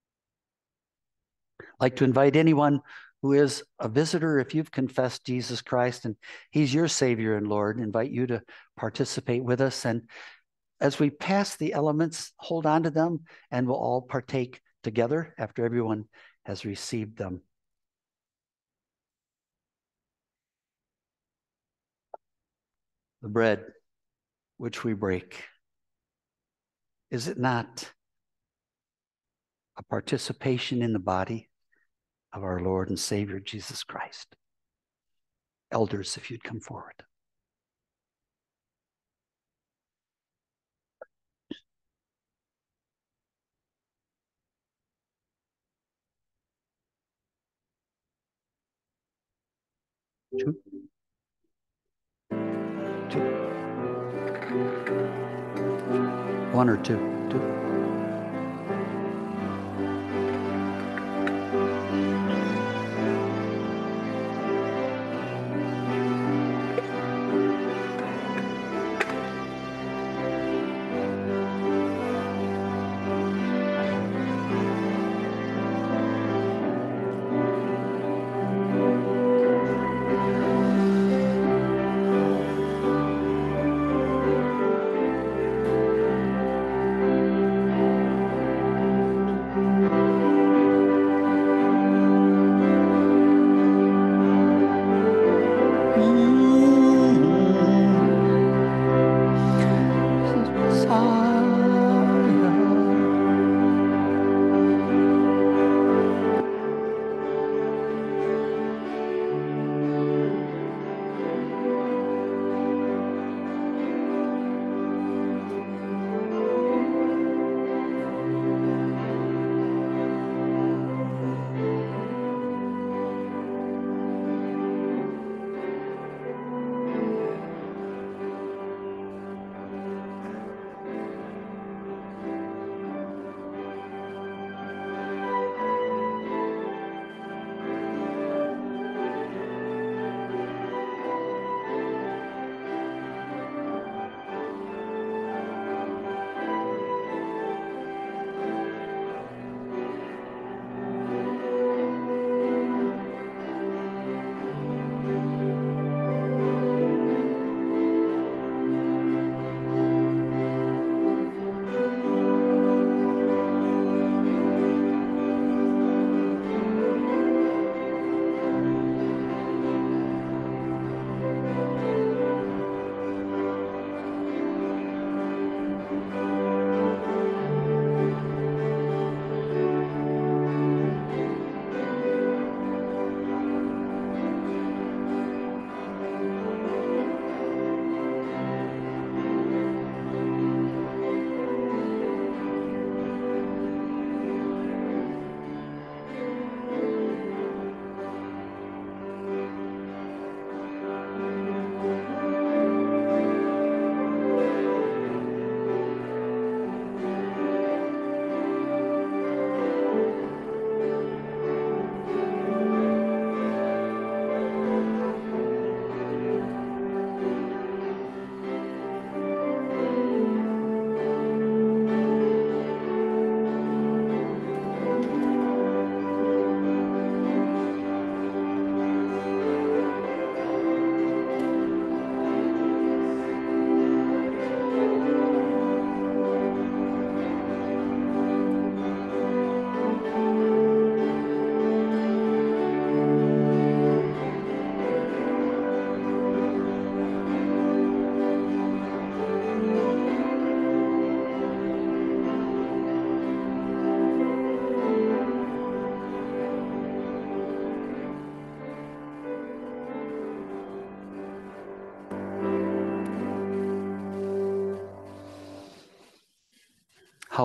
I'd like to invite anyone who is a visitor, if you've confessed Jesus Christ and he's your Savior and Lord, invite you to participate with us. And as we pass the elements, hold on to them, and we'll all partake together after everyone has received them. The bread which we break, is it not a participation in the body of our Lord and Savior Jesus Christ? Elders, if you'd come forward. Two. One or two.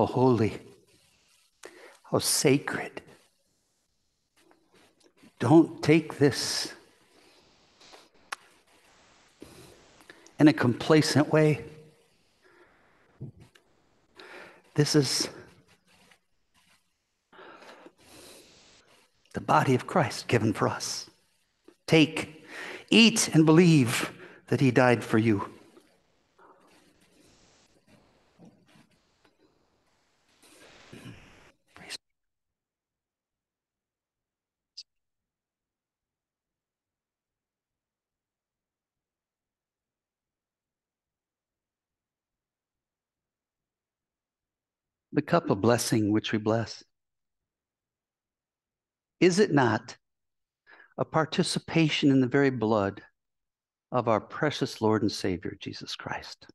how holy, how sacred. Don't take this in a complacent way. This is the body of Christ given for us. Take, eat, and believe that he died for you. The cup of blessing which we bless, is it not a participation in the very blood of our precious Lord and Savior, Jesus Christ?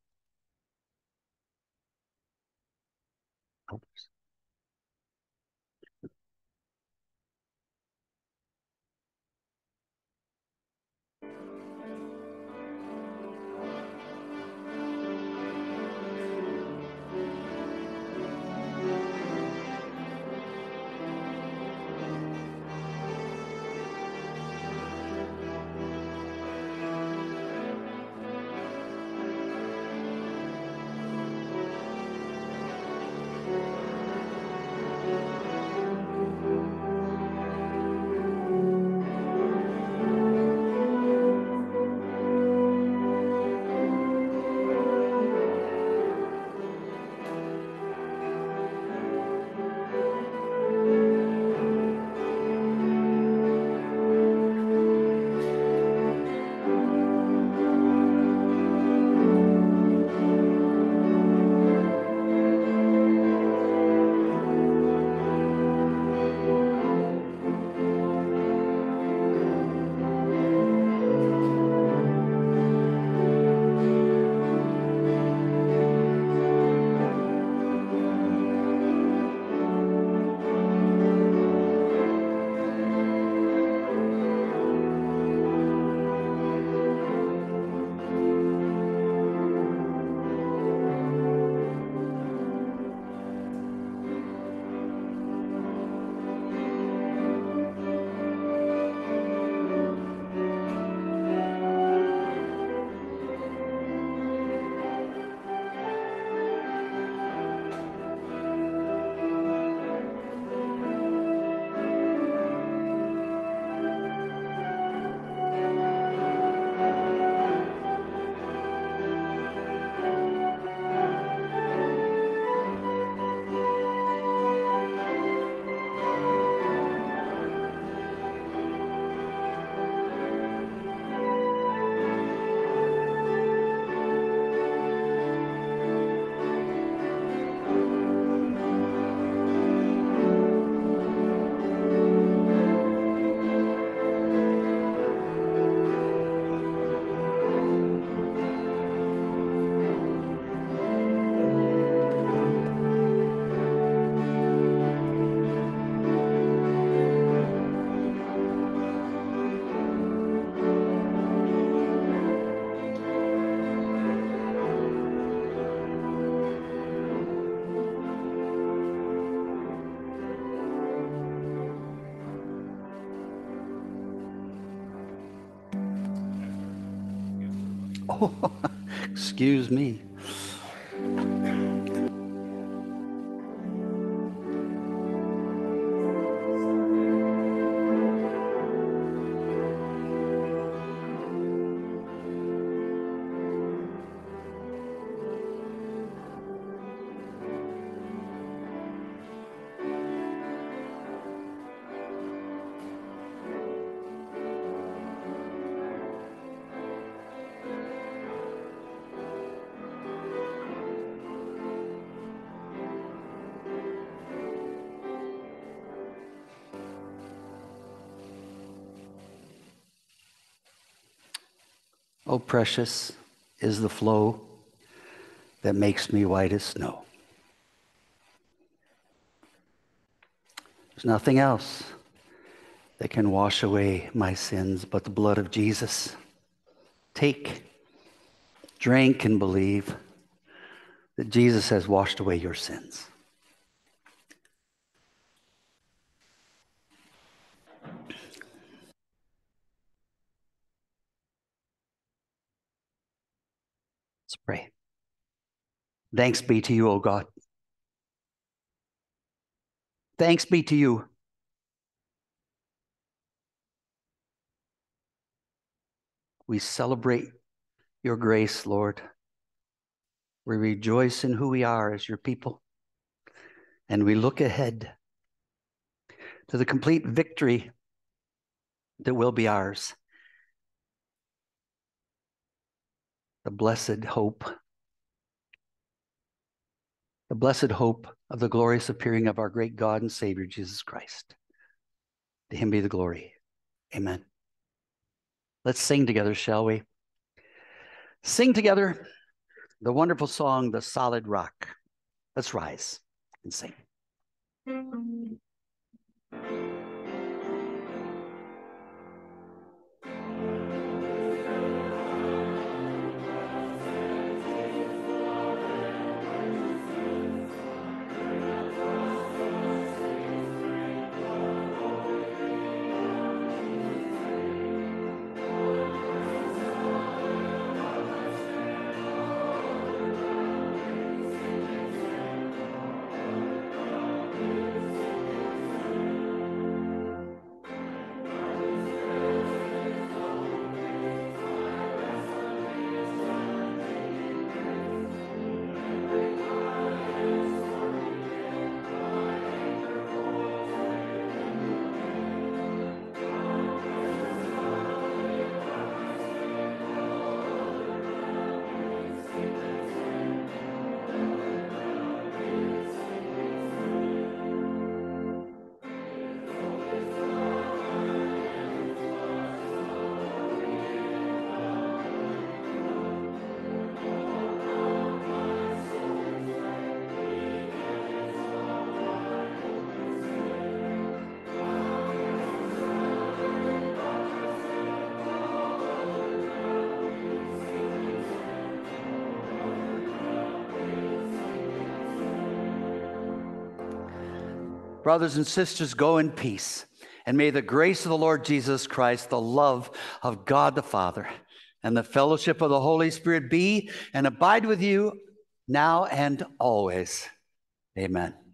Oh, excuse me. Oh, precious is the flow that makes me white as snow. There's nothing else that can wash away my sins but the blood of Jesus. Take, drink, and believe that Jesus has washed away your sins. Pray. Thanks be to you, O God. Thanks be to you. We celebrate your grace, Lord. We rejoice in who we are as your people. And we look ahead to the complete victory that will be ours. The blessed hope. The blessed hope of the glorious appearing of our great God and Savior, Jesus Christ. To him be the glory. Amen. Let's sing together, shall we? Sing together the wonderful song, The Solid Rock. Let's rise and sing. Brothers and sisters, go in peace. And may the grace of the Lord Jesus Christ, the love of God the Father, and the fellowship of the Holy Spirit be and abide with you now and always. Amen.